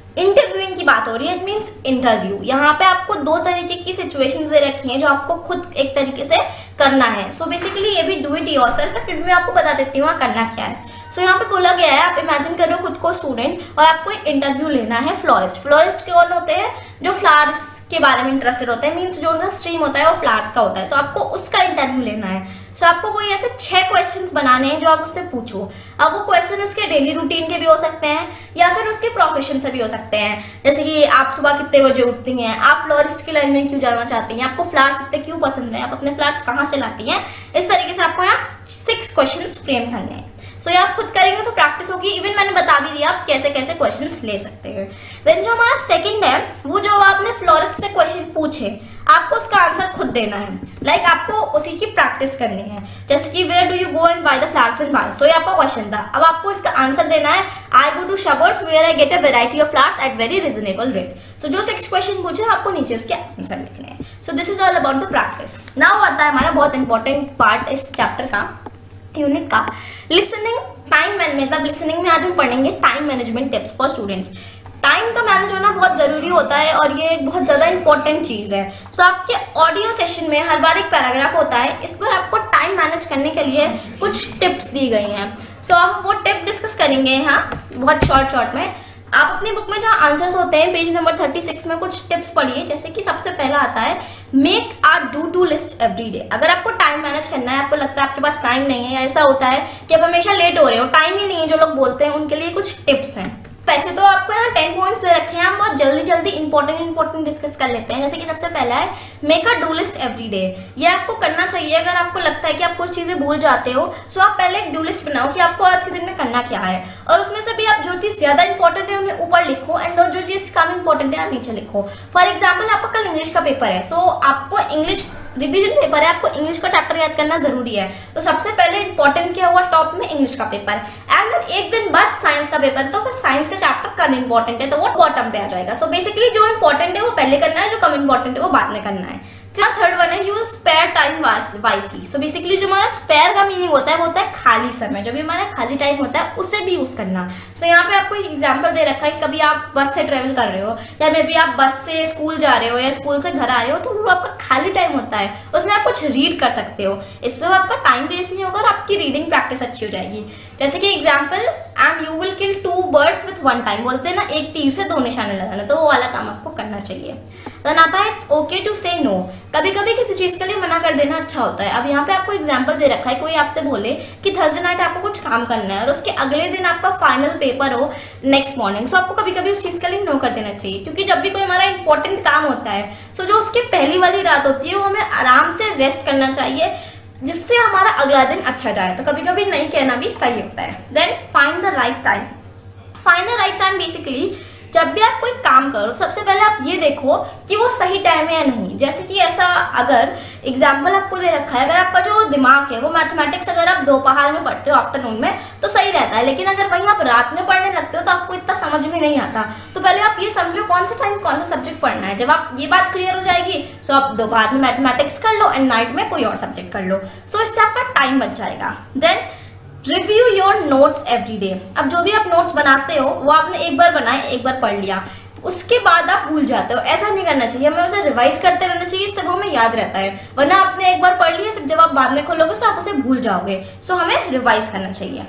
इंटरव्यूइंग की बात हो रही है, इट मीन्स इंटरव्यू। यहाँ पे आपको दो तरीके की सिचुएशंस दे रखी हैं जो आपको खुद एक तरीके से करना है। सो बेसिकली ये भी डू इट योरसेल्फ है, फिर भी मैं आपको बता देती हूँ करना क्या है। सो so, यहाँ पे बोला गया है, आप इमेजिन करो खुद को स्टूडेंट और आपको एक इंटरव्यू लेना है फ्लोरिस्ट। फ्लोरिस्ट कौन होते हैं? जो फ्लावर्स के बारे में इंटरेस्टेड होते हैं, मीन्स जो उनका स्ट्रीम होता है वो फ्लावर्स का होता है, तो आपको उसका इंटरव्यू लेना है। सो so, आपको कोई ऐसे छह क्वेश्चंस बनाने हैं जो आप उससे पूछो। अब वो क्वेश्चन उसके डेली रूटीन के भी हो सकते हैं या फिर उसके प्रोफेशन से भी हो सकते हैं, जैसे कि आप सुबह कितने बजे उठती हैं, आप फ्लोरिस्ट की लाइन में क्यों जाना चाहती हैं, आपको फ्लावर्स इतने क्यों पसंद है, आप अपने फ्लावर्स कहाँ से लाती हैं। इस तरीके से आपको यहाँ सिक्स क्वेश्चन फ्रेम करने हैं। सो so, ये आप खुद करेंगे तो प्रैक्टिस होगी। इवन मैंने बता भी दिया आप कैसे कैसे क्वेश्चंस ले सकते हैं। देन जो हमारा सेकंड है, वो जो आपने फ्लोरिस्ट से क्वेश्चन पूछे आपको उसका आंसर खुद देना है। लाइक like, आपको उसी की प्रैक्टिस करनी है, जैसे कि where do you go and buy the flowers and why. So ये आपका क्वेश्चन था, अब आपको इसका आंसर देना है I go to showers where I get a variety of flowers at very reasonable rate. So जो सिक्स क्वेश्चन पूछे आपको नीचे उसके आंसर लिखने हैं। So this is all about the practice. Now आता है हमारा बहुत इंपॉर्टेंट पार्ट इस चैप्टर का, यूनिट का, लिसनिंग टाइम मैनेजमेंट। मतलब लिसनिंग में आज हम पढ़ेंगे time management tips for students. Time का मैनेज होना बहुत जरूरी होता है और ये एक बहुत ज्यादा इंपॉर्टेंट चीज है। सो so, आपके ऑडियो सेशन में हर बार एक पैराग्राफ होता है, इस पर आपको टाइम मैनेज करने के लिए कुछ टिप्स दी गई हैं। सो so, हम वो टिप डिस्कस करेंगे यहाँ बहुत शॉर्ट शॉर्ट में। आप अपनी बुक में जहाँ आंसर्स होते हैं पेज नंबर थर्टी सिक्स में कुछ टिप्स पढ़िए। जैसे कि सबसे पहला आता है make a do to list every day. अगर आपको टाइम मैनेज करना है, आपको लगता है आपके पास टाइम नहीं है या ऐसा होता है कि आप हमेशा लेट हो रहे हो, टाइम ही नहीं है जो लोग बोलते हैं, उनके लिए कुछ टिप्स हैं। वैसे तो आपको यहाँ टेन पॉइंट्स दे रखे हैं, हम बहुत जल्दी जल्दी इंपॉर्टेंट इंपॉर्टेंट डिस्कस कर लेते हैं। जैसे कि सबसे पहला है make a do list every day. ये आपको करना चाहिए अगर आपको लगता है कि आप कुछ चीजें भूल जाते हो। सो आप पहले एक डू लिस्ट बनाओ कि आपको आज के दिन में करना क्या है, और उसमें से भी आप जो चीज ज्यादा इंपॉर्टेंट है उन्हें ऊपर लिखो एंड जो चीज कम इंपॉर्टेंट है आप नीचे लिखो। फॉर एग्जाम्पल आपका कल इंग्लिश का पेपर है, सो आपको इंग्लिश रिवीजन पेपर है, आपको इंग्लिश का चैप्टर याद करना जरूरी है। तो सबसे पहले इंपॉर्टेंट क्या हुआ टॉप में इंग्लिश का पेपर, एंड देन एक दिन बाद साइंस का पेपर, तो फिर साइंस का चैप्टर कम इंपॉर्टेंट है तो वो बॉटम पे आ जाएगा। सो बेसिकली जो इंपॉर्टेंट है वो पहले करना है, जो कम इंपॉर्टेंट है वो बाद में करना है। फिर थर्ड वन है use spare time wisely. So basically जो हमारा स्पेयर का मीनिंग होता है वो होता है खाली समय, जो भी हमारा खाली टाइम होता है उसे भी यूज करना। सो so, यहाँ पे आपको एक एग्जांपल दे रखा है कि कभी आप बस से ट्रेवल कर रहे हो या मे बी आप बस से स्कूल जा रहे हो या स्कूल से घर आ रहे हो, तो वो आपका खाली टाइम होता है, उसमें आप कुछ रीड कर सकते हो। इससे आपका टाइम वेस्ट नहीं होगा और आपकी रीडिंग प्रैक्टिस अच्छी हो जाएगी। जैसे कि example and you will kill two birds with one time, बोलते हैं ना एक तीर से दो निशाने लगाना, तो वो वाला काम आपको करना चाहिए। देन आता है it's okay to say no. कभी कभी किसी चीज के लिए मना कर देना अच्छा होता है। अब यहाँ पे आपको एग्जांपल दे रखा है, कोई आपसे बोले कि थर्सडे नाइट आपको कुछ काम करना है और उसके अगले दिन आपका फाइनल पेपर हो नेक्स्ट मॉर्निंग, सो आपको कभी कभी उस चीज के लिए नो कर देना चाहिए। क्योंकि जब भी कोई हमारा इंपॉर्टेंट काम होता है, सो जो उसकी पहली वाली रात होती है वो हमें आराम से रेस्ट करना चाहिए, जिससे हमारा अगला दिन अच्छा जाए। तो कभी कभी नहीं कहना भी सही होता है। Then find the right time. Find the right time basically जब भी आप कोई काम करो सबसे पहले आप ये देखो कि वो सही टाइम है या नहीं। जैसे कि ऐसा अगर एग्जाम्पल आपको दे रखा है, अगर आपका जो दिमाग है वो मैथमेटिक्स अगर आप दोपहर में पढ़ते हो आफ्टरनून में तो सही रहता है, लेकिन अगर वहीं आप रात में पढ़ने लगते हो तो आपको इतना समझ में नहीं आता। तो पहले आप ये समझो कौन सा टाइम कौन सा सब्जेक्ट पढ़ना है। जब आप ये बात क्लियर हो जाएगी सो आप दोपहर में मैथमेटिक्स कर लो एंड नाइट में कोई और सब्जेक्ट कर लो। सो इससे आपका टाइम बच जाएगा। Then review your notes every day. अब जो भी आप नोट्स बनाते हो वो आपने एक बार बनाए, एक बार पढ़ लिया, उसके बाद आप भूल जाते हो। ऐसा नहीं करना चाहिए, हमें उसे रिवाइज करते रहना चाहिए, इससे वो हमें याद रहता है। वरना आपने एक बार पढ़ लिया फिर जब आप बाद में खोलोगे तो आप उसे भूल जाओगे। सो हमें रिवाइज करना चाहिए।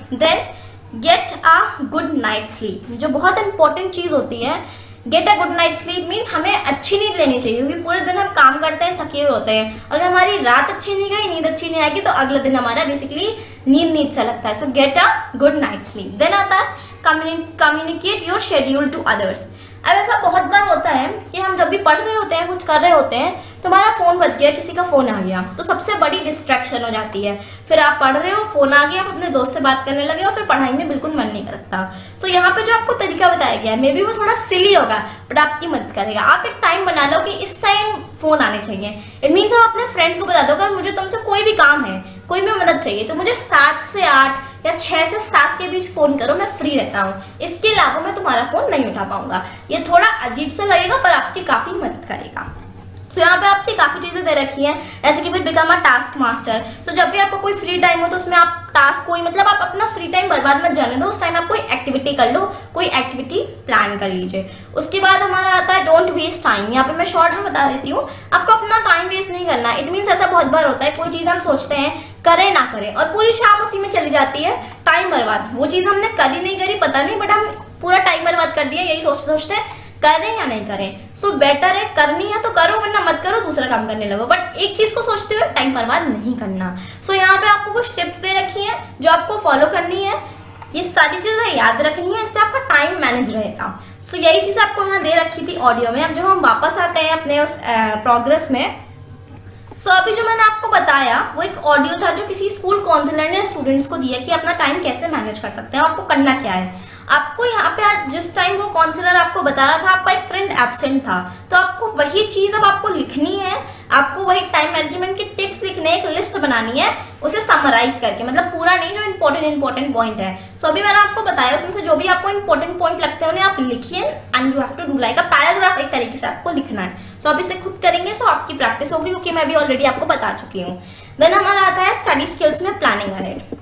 Then get a good night sleep, जो बहुत इंपॉर्टेंट चीज होती है। Get a good night sleep means हमें अच्छी नींद लेनी चाहिए, क्योंकि पूरे दिन हम काम करते हैं, थके हुए होते हैं, और अगर हमारी रात अच्छी नहीं गई, नींद अच्छी नहीं आएगी तो अगले दिन हमारा बेसिकली नींद नींद सा लगता है। So get a good night sleep. Then आता है communicate your schedule to others. अब ऐसा बहुत बार होता है कि हम जब भी पढ़ रहे होते हैं, कुछ कर रहे होते हैं, तो हमारा फोन बज गया, किसी का फोन आ गया, तो सबसे बड़ी डिस्ट्रैक्शन हो जाती है। फिर आप पढ़ रहे हो, फोन आ गया, आप अपने दोस्त से बात करने लगे और फिर पढ़ाई में बिल्कुल मन नहीं करता। तो यहाँ पे जो आपको तरीका बताया गया है मे बी वो थोड़ा सिली होगा बट आपकी मदद करेगा। आप एक टाइम बना लो कि इस टाइम फोन आने चाहिए। इट मीन्स आप अपने फ्रेंड को बता दो अगर मुझे तुमसे कोई भी काम है, कोई भी मदद चाहिए, तो मुझे सात से आठ या छह से सात के बीच फोन करो, मैं फ्री रहता हूँ, इसके अलावा मैं तुम्हारा फोन नहीं उठा पाऊंगा। ये थोड़ा अजीब सा लगेगा पर आपकी काफी मदद करेगा। तो यहाँ पे आपकी काफ़ी चीज़ें दे रखी हैं, जैसे कि फिर बिकम अ टास्क मास्टर। तो जब भी आपको कोई फ्री टाइम हो तो उसमें आप टास्क कोई मतलब आप अपना फ्री टाइम बर्बाद मत जाने दो, उस टाइम आप कोई एक्टिविटी कर लो, कोई एक्टिविटी प्लान कर लीजिए। उसके बाद हमारा आता है डोंट वेस्ट टाइम। यहाँ पे मैं शॉर्ट में बता देती हूँ, आपको अपना टाइम वेस्ट नहीं करना। इट मीन्स ऐसा बहुत बार होता है, कोई चीज़ हम सोचते हैं करें ना करें और पूरी शाम उसी में चली जाती है, टाइम बर्बाद। वो चीज़ हमने करी नहीं करी पता नहीं, बट हम पूरा टाइम बर्बाद कर दिया यही सोचते सोचते करें या नहीं करें। सो so, बेटर है करनी है तो करो, वरना मत करो, दूसरा काम करने लगो, बट एक चीज को सोचते हुए टाइम बर्बाद नहीं करना। सो so, यहाँ पे आपको कुछ टिप्स दे रखी हैं जो आपको फॉलो करनी है, ये सारी चीजें याद रखनी है, इससे आपका टाइम मैनेज रहेगा। सो so, यही चीज आपको यहाँ दे रखी थी ऑडियो में। अब जब हम वापस आते हैं अपने उस प्रोग्रेस में, सो so, अभी जो मैंने आपको बताया वो एक ऑडियो था जो किसी स्कूल काउंसलर ने स्टूडेंट्स को दिया कि अपना टाइम कैसे मैनेज कर सकते हैं, आपको करना क्या है। आपको यहाँ पे आज जिस टाइम वो काउंसलर आपको बता रहा था आपका एक फ्रेंड एब्सेंट था, तो आपको वही चीज अब आपको लिखनी है, आपको वही टाइम मैनेजमेंट की टिप्स लिखने, एक लिस्ट बनानी है, उसे समराइज करके, मतलब पूरा नहीं, जो इंपॉर्टेंट इंपॉर्टेंट पॉइंट है। सो so, अभी मैंने आपको बताया उसमें से जो भी आपको इंपॉर्टेंट पॉइंट लगते हैं उन्हें आप लिखिए and you have to do like a paragraph, एक तरीके से आपको लिखना है। सो so, अब इसे खुद करेंगे सो so आपकी प्रैक्टिस होगी, क्योंकि मैं भी ऑलरेडी आपको बता चुकी हूँ। देन हमारा आता है स्टडी स्किल्स में प्लानिंग अहेड।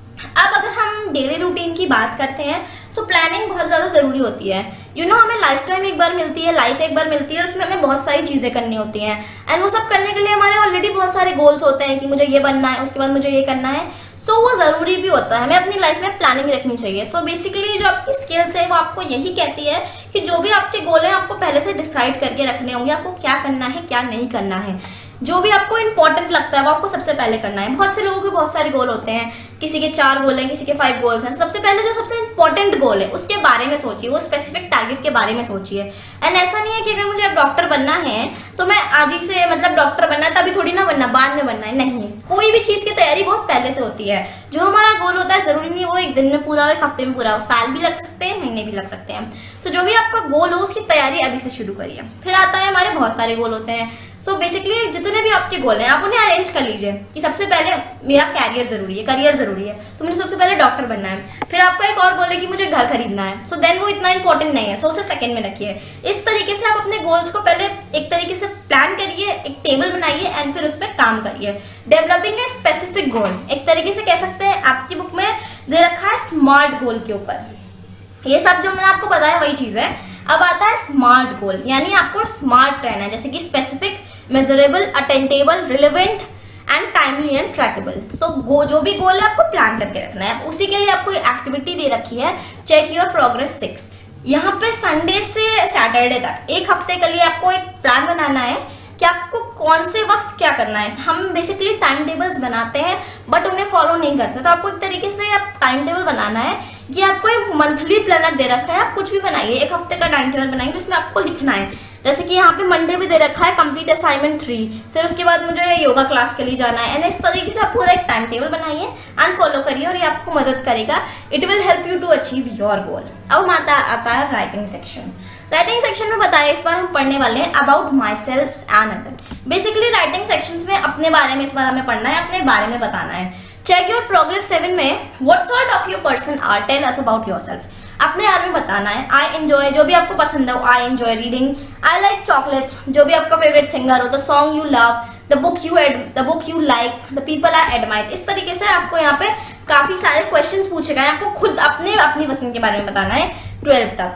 अब अगर हम डेली रूटीन की बात करते हैं तो प्लानिंग बहुत ज़्यादा ज़रूरी होती है। यू you नो know, हमें लाइफ टाइम एक बार मिलती है, लाइफ एक बार मिलती है, उसमें हमें बहुत सारी चीज़ें करनी होती हैं एंड वो सब करने के लिए हमारे ऑलरेडी बहुत सारे गोल्स होते हैं कि मुझे ये बनना है, उसके बाद मुझे ये करना है। सो so, वो ज़रूरी भी होता है, हमें अपनी लाइफ में प्लानिंग रखनी चाहिए। सो so, बेसिकली जो आपकी स्किल्स है वो आपको यही कहती है कि जो भी आपके गोल हैं आपको पहले से डिसाइड करके रखने होंगे, आपको क्या करना है क्या नहीं करना है। जो भी आपको इंपॉर्टेंट लगता है वो आपको सबसे पहले करना है। बहुत से लोगों के बहुत सारे गोल होते हैं, किसी के चार गोल हैं, किसी के फाइव गोल्स हैं। सबसे पहले जो सबसे इंपॉर्टेंट गोल है उसके बारे में सोचिए, वो स्पेसिफिक टारगेट के बारे में सोचिए। एंड ऐसा नहीं है कि अगर मुझे अब डॉक्टर बनना है तो मैं आज ही से मतलब डॉक्टर बनना है तभी थोड़ी ना बनना, बाद में बनना है, नहीं। कोई भी चीज़ की तैयारी बहुत पहले से होती है। जो हमारा गोल होता है जरूरी नहीं वो एक दिन में पूरा हो, एक हफ्ते में पूरा हो, साल भी लग सकते हैं, महीने भी लग सकते हैं। तो जो भी आपका गोल हो उसकी तैयारी अभी से शुरू करिए। फिर आता है हमारे बहुत सारे गोल होते हैं। सो so बेसिकली जितने भी आपके गोल हैं आप उन्हें अरेंज कर लीजिए कि सबसे पहले मेरा कैरियर जरूरी है, करियर जरूरी है, तो मुझे सबसे पहले डॉक्टर बनना है। फिर आपका एक और गोल है कि मुझे घर खरीदना है, सो so देन वो इतना इंपॉर्टेंट नहीं है, सो so उसे सेकंड में रखिए। इस तरीके से आप अपने गोल्स को पहले एक तरीके से प्लान करिए, एक टेबल बनाइए एंड फिर उस पर काम करिए। डेवलपिंग ए स्पेसिफिक गोल, एक तरीके से कह सकते हैं आपकी बुक में दे रखा है स्मार्ट गोल के ऊपर। ये सब जो मैंने आपको बताया वही चीज़ है। अब आता है स्मार्ट गोल, यानी आपको स्मार्ट रहना है, जैसे कि specific, measurable, attainable, relevant and timely and trackable. So go जो भी गोल है आपको प्लान करके रखना है। उसी के लिए आपको एक्टिविटी दे रखी है, चेक योर प्रोग्रेस सिक्स। यहाँ पे संडे से सैटरडे तक एक हफ्ते के लिए आपको एक प्लान बनाना है कि आपको कौन से वक्त क्या करना है। हम बेसिकली टाइम टेबल्स बनाते हैं बट उन्हें फॉलो नहीं करते, तो आपको एक तरीके से आप टाइम टेबल बनाना है कि आपको एक मंथली प्लानर दे रखा है, आप कुछ भी बनाइए, एक हफ्ते का टाइम टेबल बनाइए जिसमें आपको लिखना है। जैसे कि यहाँ पे मंडे भी दे रखा है कंप्लीट असाइनमेंट थ्री, फिर उसके बाद मुझे योगा क्लास के लिए जाना है, एंड इस तरीके से आप पूरा एक टाइम टेबल बनाइए एंड फॉलो करिए और ये आपको मदद करेगा। It will help you to achieve your goal. अब आता आता है राइटिंग सेक्शन। राइटिंग सेक्शन में बताया इस बार हम पढ़ने वाले हैं about myself and other. Basically writing sections में अपने बारे में इस बार हमें पढ़ना है, अपने बारे में बताना है। चेक योर प्रोग्रेस सेवन में what sort of your person are, tell us about yourself. अपने बारे में बताना है। आई एंजॉय, जो भी आपको पसंद हो, I enjoy reading. I like chocolates, जो भी आपका फेवरेट सिंगर हो, the song you love, the book you read the book you like, the people I admire. इस तरीके से आपको यहाँ पे काफी सारे क्वेश्चंस पूछे गए, आपको खुद अपने अपनी पसंद के बारे में बताना है ट्वेल्व तक।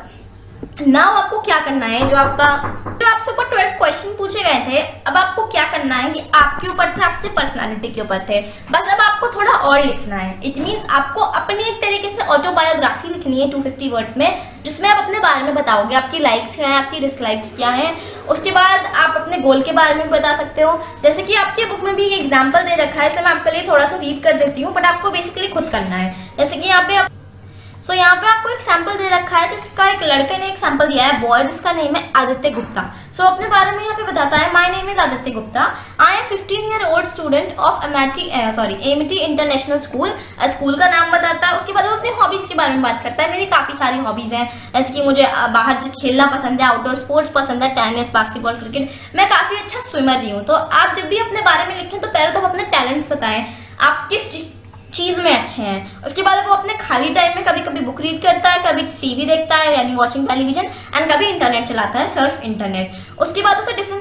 नाउ आपको क्या करना है, जो आपका जो आपसे ऊपर ट्वेल्व क्वेश्चन पूछे गए थे, अब आपको क्या करना है कि आपके ऊपर थे, आपसे पर्सनालिटी के ऊपर थे, बस अब आपको थोड़ा और लिखना है। इट मीन्स आपको अपनी एक तरीके से ऑटोबायोग्राफी लिखनी है टू फिफ्टी वर्ड्स में, जिसमें आप अपने बारे में बताओगे, आपकी लाइक्स क्या हैं, आपकी डिसलाइक्स क्या हैं। उसके बाद आप अपने गोल के बारे में बता सकते हो। जैसे कि आपकी बुक में भी एक एग्जाम्पल दे रखा है, इसे मैं आपके लिए थोड़ा सा रीड कर देती हूँ, बट आपको बेसिकली खुद करना है। जैसे कि यहाँ पे आप सो so, यहाँ पे आपको एक सैंपल दे रखा है, जिसका एक लड़के ने एक सैंपल दिया है, बॉय, जिसका नेम है आदित्य गुप्ता। सो so, अपने बारे में यहाँ पे बताता है, my name is Aditya Gupta, I am fifteen year old student of Amity sorry Amity International School. School का नाम बताता है। उसके बाद वो अपनी हॉबीज के बारे में बात करता है। मेरी काफी सारी हॉबीज हैं, जैसे कि मुझे बाहर खेलना पसंद है, आउटडोर स्पोर्ट्स पसंद है, टेनिस, बास्केटबॉल, क्रिकेट। मैं काफी अच्छा स्विमर भी हूँ। तो आप जब भी अपने बारे में लिखें तो पहले तो अपने टैलेंट्स बताएं, आप किस चीज में अच्छे हैं। उसके बाद वो अपने खाली टाइम में कभी कभी बुक रीड करता है, कभी टीवी देखता है यानी वॉचिंग टेलीविजन, एंड कभी इंटरनेट चलाता है, सर्फ इंटरनेट। उसके बाद उसे डिफरेंट काइंड के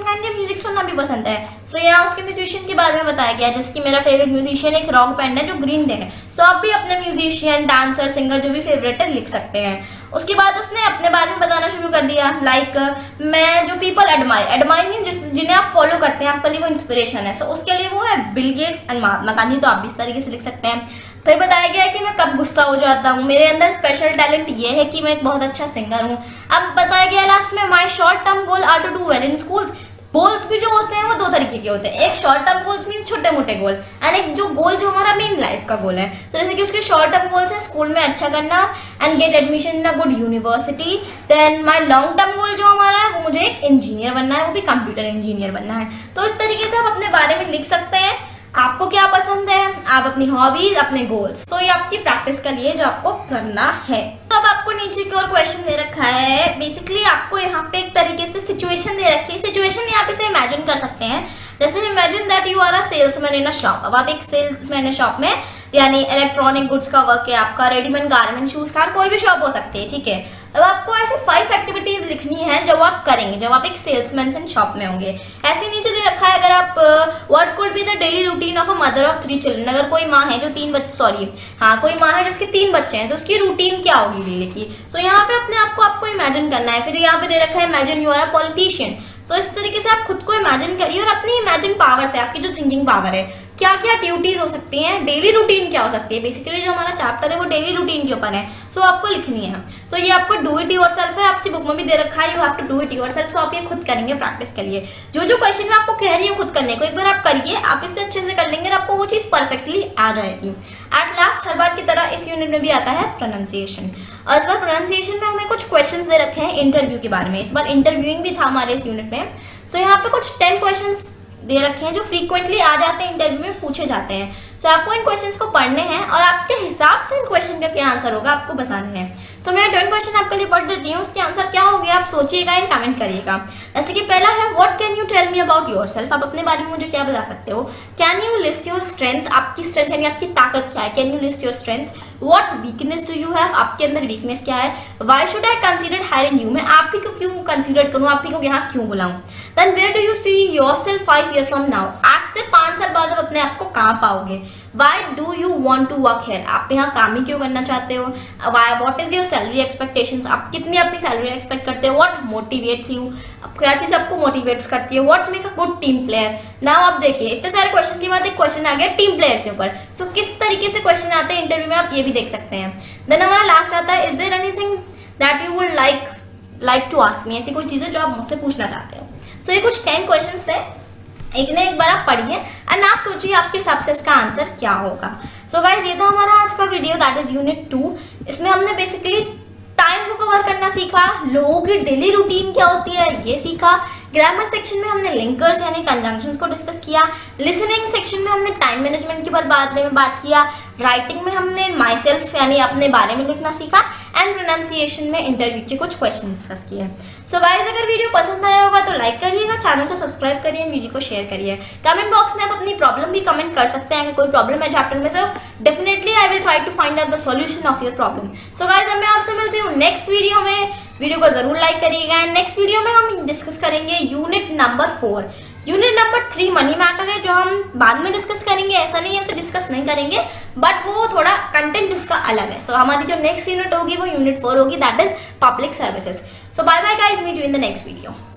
म्यूजिक सुनना भी पसंद है। सो so, यहाँ उसके म्यूजिशियन के बारे में बताया गया है, जैसे कि मेरा फेवरेट म्यूजिशियन एक रॉक बैंड है जो ग्रीन डे है। सो so, आप भी अपने म्यूजिशियन, डांसर, सिंगर जो भी फेवरेट है लिख सकते हैं। उसके बाद उसने अपने बारे में बताना शुरू कर दिया, लाइक like, मैं जो पीपल एडमायर एडमायर मीन जिन्हें आप फॉलो करते हैं, आपके लिए वो इंस्पिरेशन है। सो so, उसके लिए वो है Bill Gates and Mahatma Gandhi. तो आप भी इस तरीके से लिख सकते हैं। फिर बताया गया है कि मैं कब गुस्सा हो जाता हूँ, मेरे अंदर स्पेशल टैलेंट ये है कि मैं एक बहुत अच्छा सिंगर हूँ। अब बताया गया लास्ट में, my short term goal are to do well in schools. Goals भी जो होते हैं वो दो तरीके के होते हैं, एक शॉर्ट टर्म गोल्स मीन छोटे मोटे गोल, एंड एक जो गोल जो हमारा मेन लाइफ का गोल है। तो जैसे कि उसके शॉर्ट टर्म गोल्स है स्कूल में अच्छा करना and get admission in a good university. Then my long term goal जो हमारा है वो मुझे एक इंजीनियर बनना है, वो भी कंप्यूटर इंजीनियर बनना है। तो इस तरीके से आप अपने बारे में लिख सकते हैं, आपको क्या पसंद है, आप अपनी हॉबीज, अपने गोल्स। तो ये आपकी प्रैक्टिस के लिए जो आपको करना है। तो अब आपको नीचे की ओर क्वेश्चन दे रखा है, बेसिकली आपको यहाँ पे एक तरीके से सिचुएशन दे रखी है। सिचुएशन यहाँ पे से इमेजिन कर सकते हैं, जैसे imagine that you are a salesman in a shop. अब आप एक सेल्समैन है शॉप में, यानी इलेक्ट्रॉनिक गुड्स का वर्क है आपका, रेडीमेड गारमेंट, शूज का, कोई भी शॉप हो सकती है, ठीक है। अब आपको ऐसे फाइव एक्टिविटीज लिखनी है जो आप करेंगे जब आप एक सेल्समैन इन शॉप में होंगे। ऐसे नीचे दे रखा है, अगर आप what could be the daily routine of a mother of three children. अगर कोई माँ है जो तीन बच्चे सॉरी हाँ कोई माँ है जिसके तीन बच्चे हैं, तो उसकी रूटीन क्या होगी डेली की। सो यहाँ पे अपने आप को आपको इमेजिन करना है। फिर यहाँ पे दे रखा है imagine you are a politician. So इस तरीके से आप खुद को इमेजिन करिए और अपनी इमेजिन पावर से, आपकी जो थिंकिंग पावर है, क्या क्या ड्यूटीज हो सकती हैं, डेली रूटीन क्या हो सकती है। बेसिकली जो हमारा चैप्टर है वो डेली रूटीन के ऊपर है, सो so, आपको लिखनी है। तो ये आपको डू इट योरसेल्फ है, आपकी बुक में भी दे रखा है, you have to do it yourself. So आप ये खुद करेंगे प्रैक्टिस के लिए। जो जो क्वेश्चन मैं आपको कह रही हूँ खुद करने को, एक बार आप करिए, आप इससे अच्छे से कर लेंगे और आपको वो चीज परफेक्टली आ जाएगी। एट लास्ट हर बार की तरह इस यूनिट में भी आता है प्रोनाउंसिएशन, और इस बार प्रोनाउंसिएशन में हमें कुछ क्वेश्चन दे रखे हैं इंटरव्यू के बारे में। इस बार इंटरव्यूइंग भी था हमारे इस यूनिट में। सो यहाँ पे कुछ टेन क्वेश्चन दे रखे हैं जो फ्रीक्वेंटली आ जाते हैं, इंटरव्यू में पूछे जाते हैं। सो so, आपको इन क्वेश्चंस को पढ़ने हैं और आपके हिसाब से इन क्वेश्चन का क्या आंसर होगा आपको बताना है। सो so, मैं टेन क्वेश्चन आपके लिए पढ़ देती हूँ, उसके आंसर क्या हो गया आप सोचिएगा एंड कमेंट करिएगा। जैसे कि पहला है, what can you tell me about yourself. आप अपने बारे में मुझे क्या बता सकते हो। Can you list your strength, आपकी स्ट्रेंथ यानी आपकी ताकत क्या है, can you list your strength. What weakness do you have, आपके अंदर वीकनेस क्या है। Why should I consider hiring you, मैं आप ही को क्यों कंसीडर करूँ, आप ही को यहाँ क्यों बुलाऊं। Then where do you see yourself five year from now, आज से पांच साल बाद आप अपने आप को कहाँ पाओगे। Why do you want to work here, आप यहाँ काम ही क्यों करना चाहते हो। Why, what is your salary expectations, आप कितनी अपनी सैलरी एक्सपेक्ट करते हो। What motivates you, क्या चीज आपको मोटिवेट्स करती है। What make a good team player। Now आप देखिए इतने सारे क्वेश्चन के बाद एक क्वेश्चन आ गया टीम प्लेयर के ऊपर। सो so, किस तरीके से क्वेश्चन आते हैं इंटरव्यू में आप ये भी देख सकते हैं। देन हमारा लास्ट आता है, is there anything that you would like like to ask me, ऐसी कोई चीज है जो आप मुझसे पूछना चाहते हो। सो so, ये कुछ टेन क्वेश्चन थे, एक ने एक बार आप पढ़िए एंड आप सोचिए आपके हिसाब से इसका आंसर क्या होगा। सो गाइज ये था हमारा आज का video, that is unit two. इसमें हमने बेसिकली टाइम को कवर करना सीखा, लोगों की डेली रूटीन क्या होती है ये सीखा, ग्रामर सेक्शन में हमने लिंकर्स यानी कंजंक्शंस को डिस्कस किया, लिसनिंग सेक्शन में हमने टाइम मैनेजमेंट के बारे में बात किया, राइटिंग में हमने माई सेल्फ यानी अपने बारे में लिखना सीखा, एंड प्रोनाउंसिएशन में इंटरव्यू के कुछ क्वेश्चन डिस्कस किए। सो गाइज अगर वीडियो पसंद आया होगा तो लाइक करिएगा, चैनल को सब्सक्राइब करिए, वीडियो को शेयर करिए। कमेंट बॉक्स में आप अपनी प्रॉब्लम भी कमेंट कर सकते हैं, अगर कोई प्रॉब्लम है चैप्टर में, so definitely I will try to find out the solution of your problem. So guys अब मैं आपसे मिलती हूँ नेक्स्ट वीडियो में, वीडियो को जरूर लाइक करिएगा। एंड नेक्स्ट वीडियो में हम डिस्कस करेंगे unit number four. Unit number three money matter है जो हम बाद में डिस्कस करेंगे, ऐसा नहीं है उसे डिस्कस नहीं करेंगे, बट वो थोड़ा कंटेंट उसका अलग है। सो so, हमारी जो नेक्स्ट यूनिट होगी वो यूनिट फोर होगी, that is public services. So bye bye guys, meet you in the next video.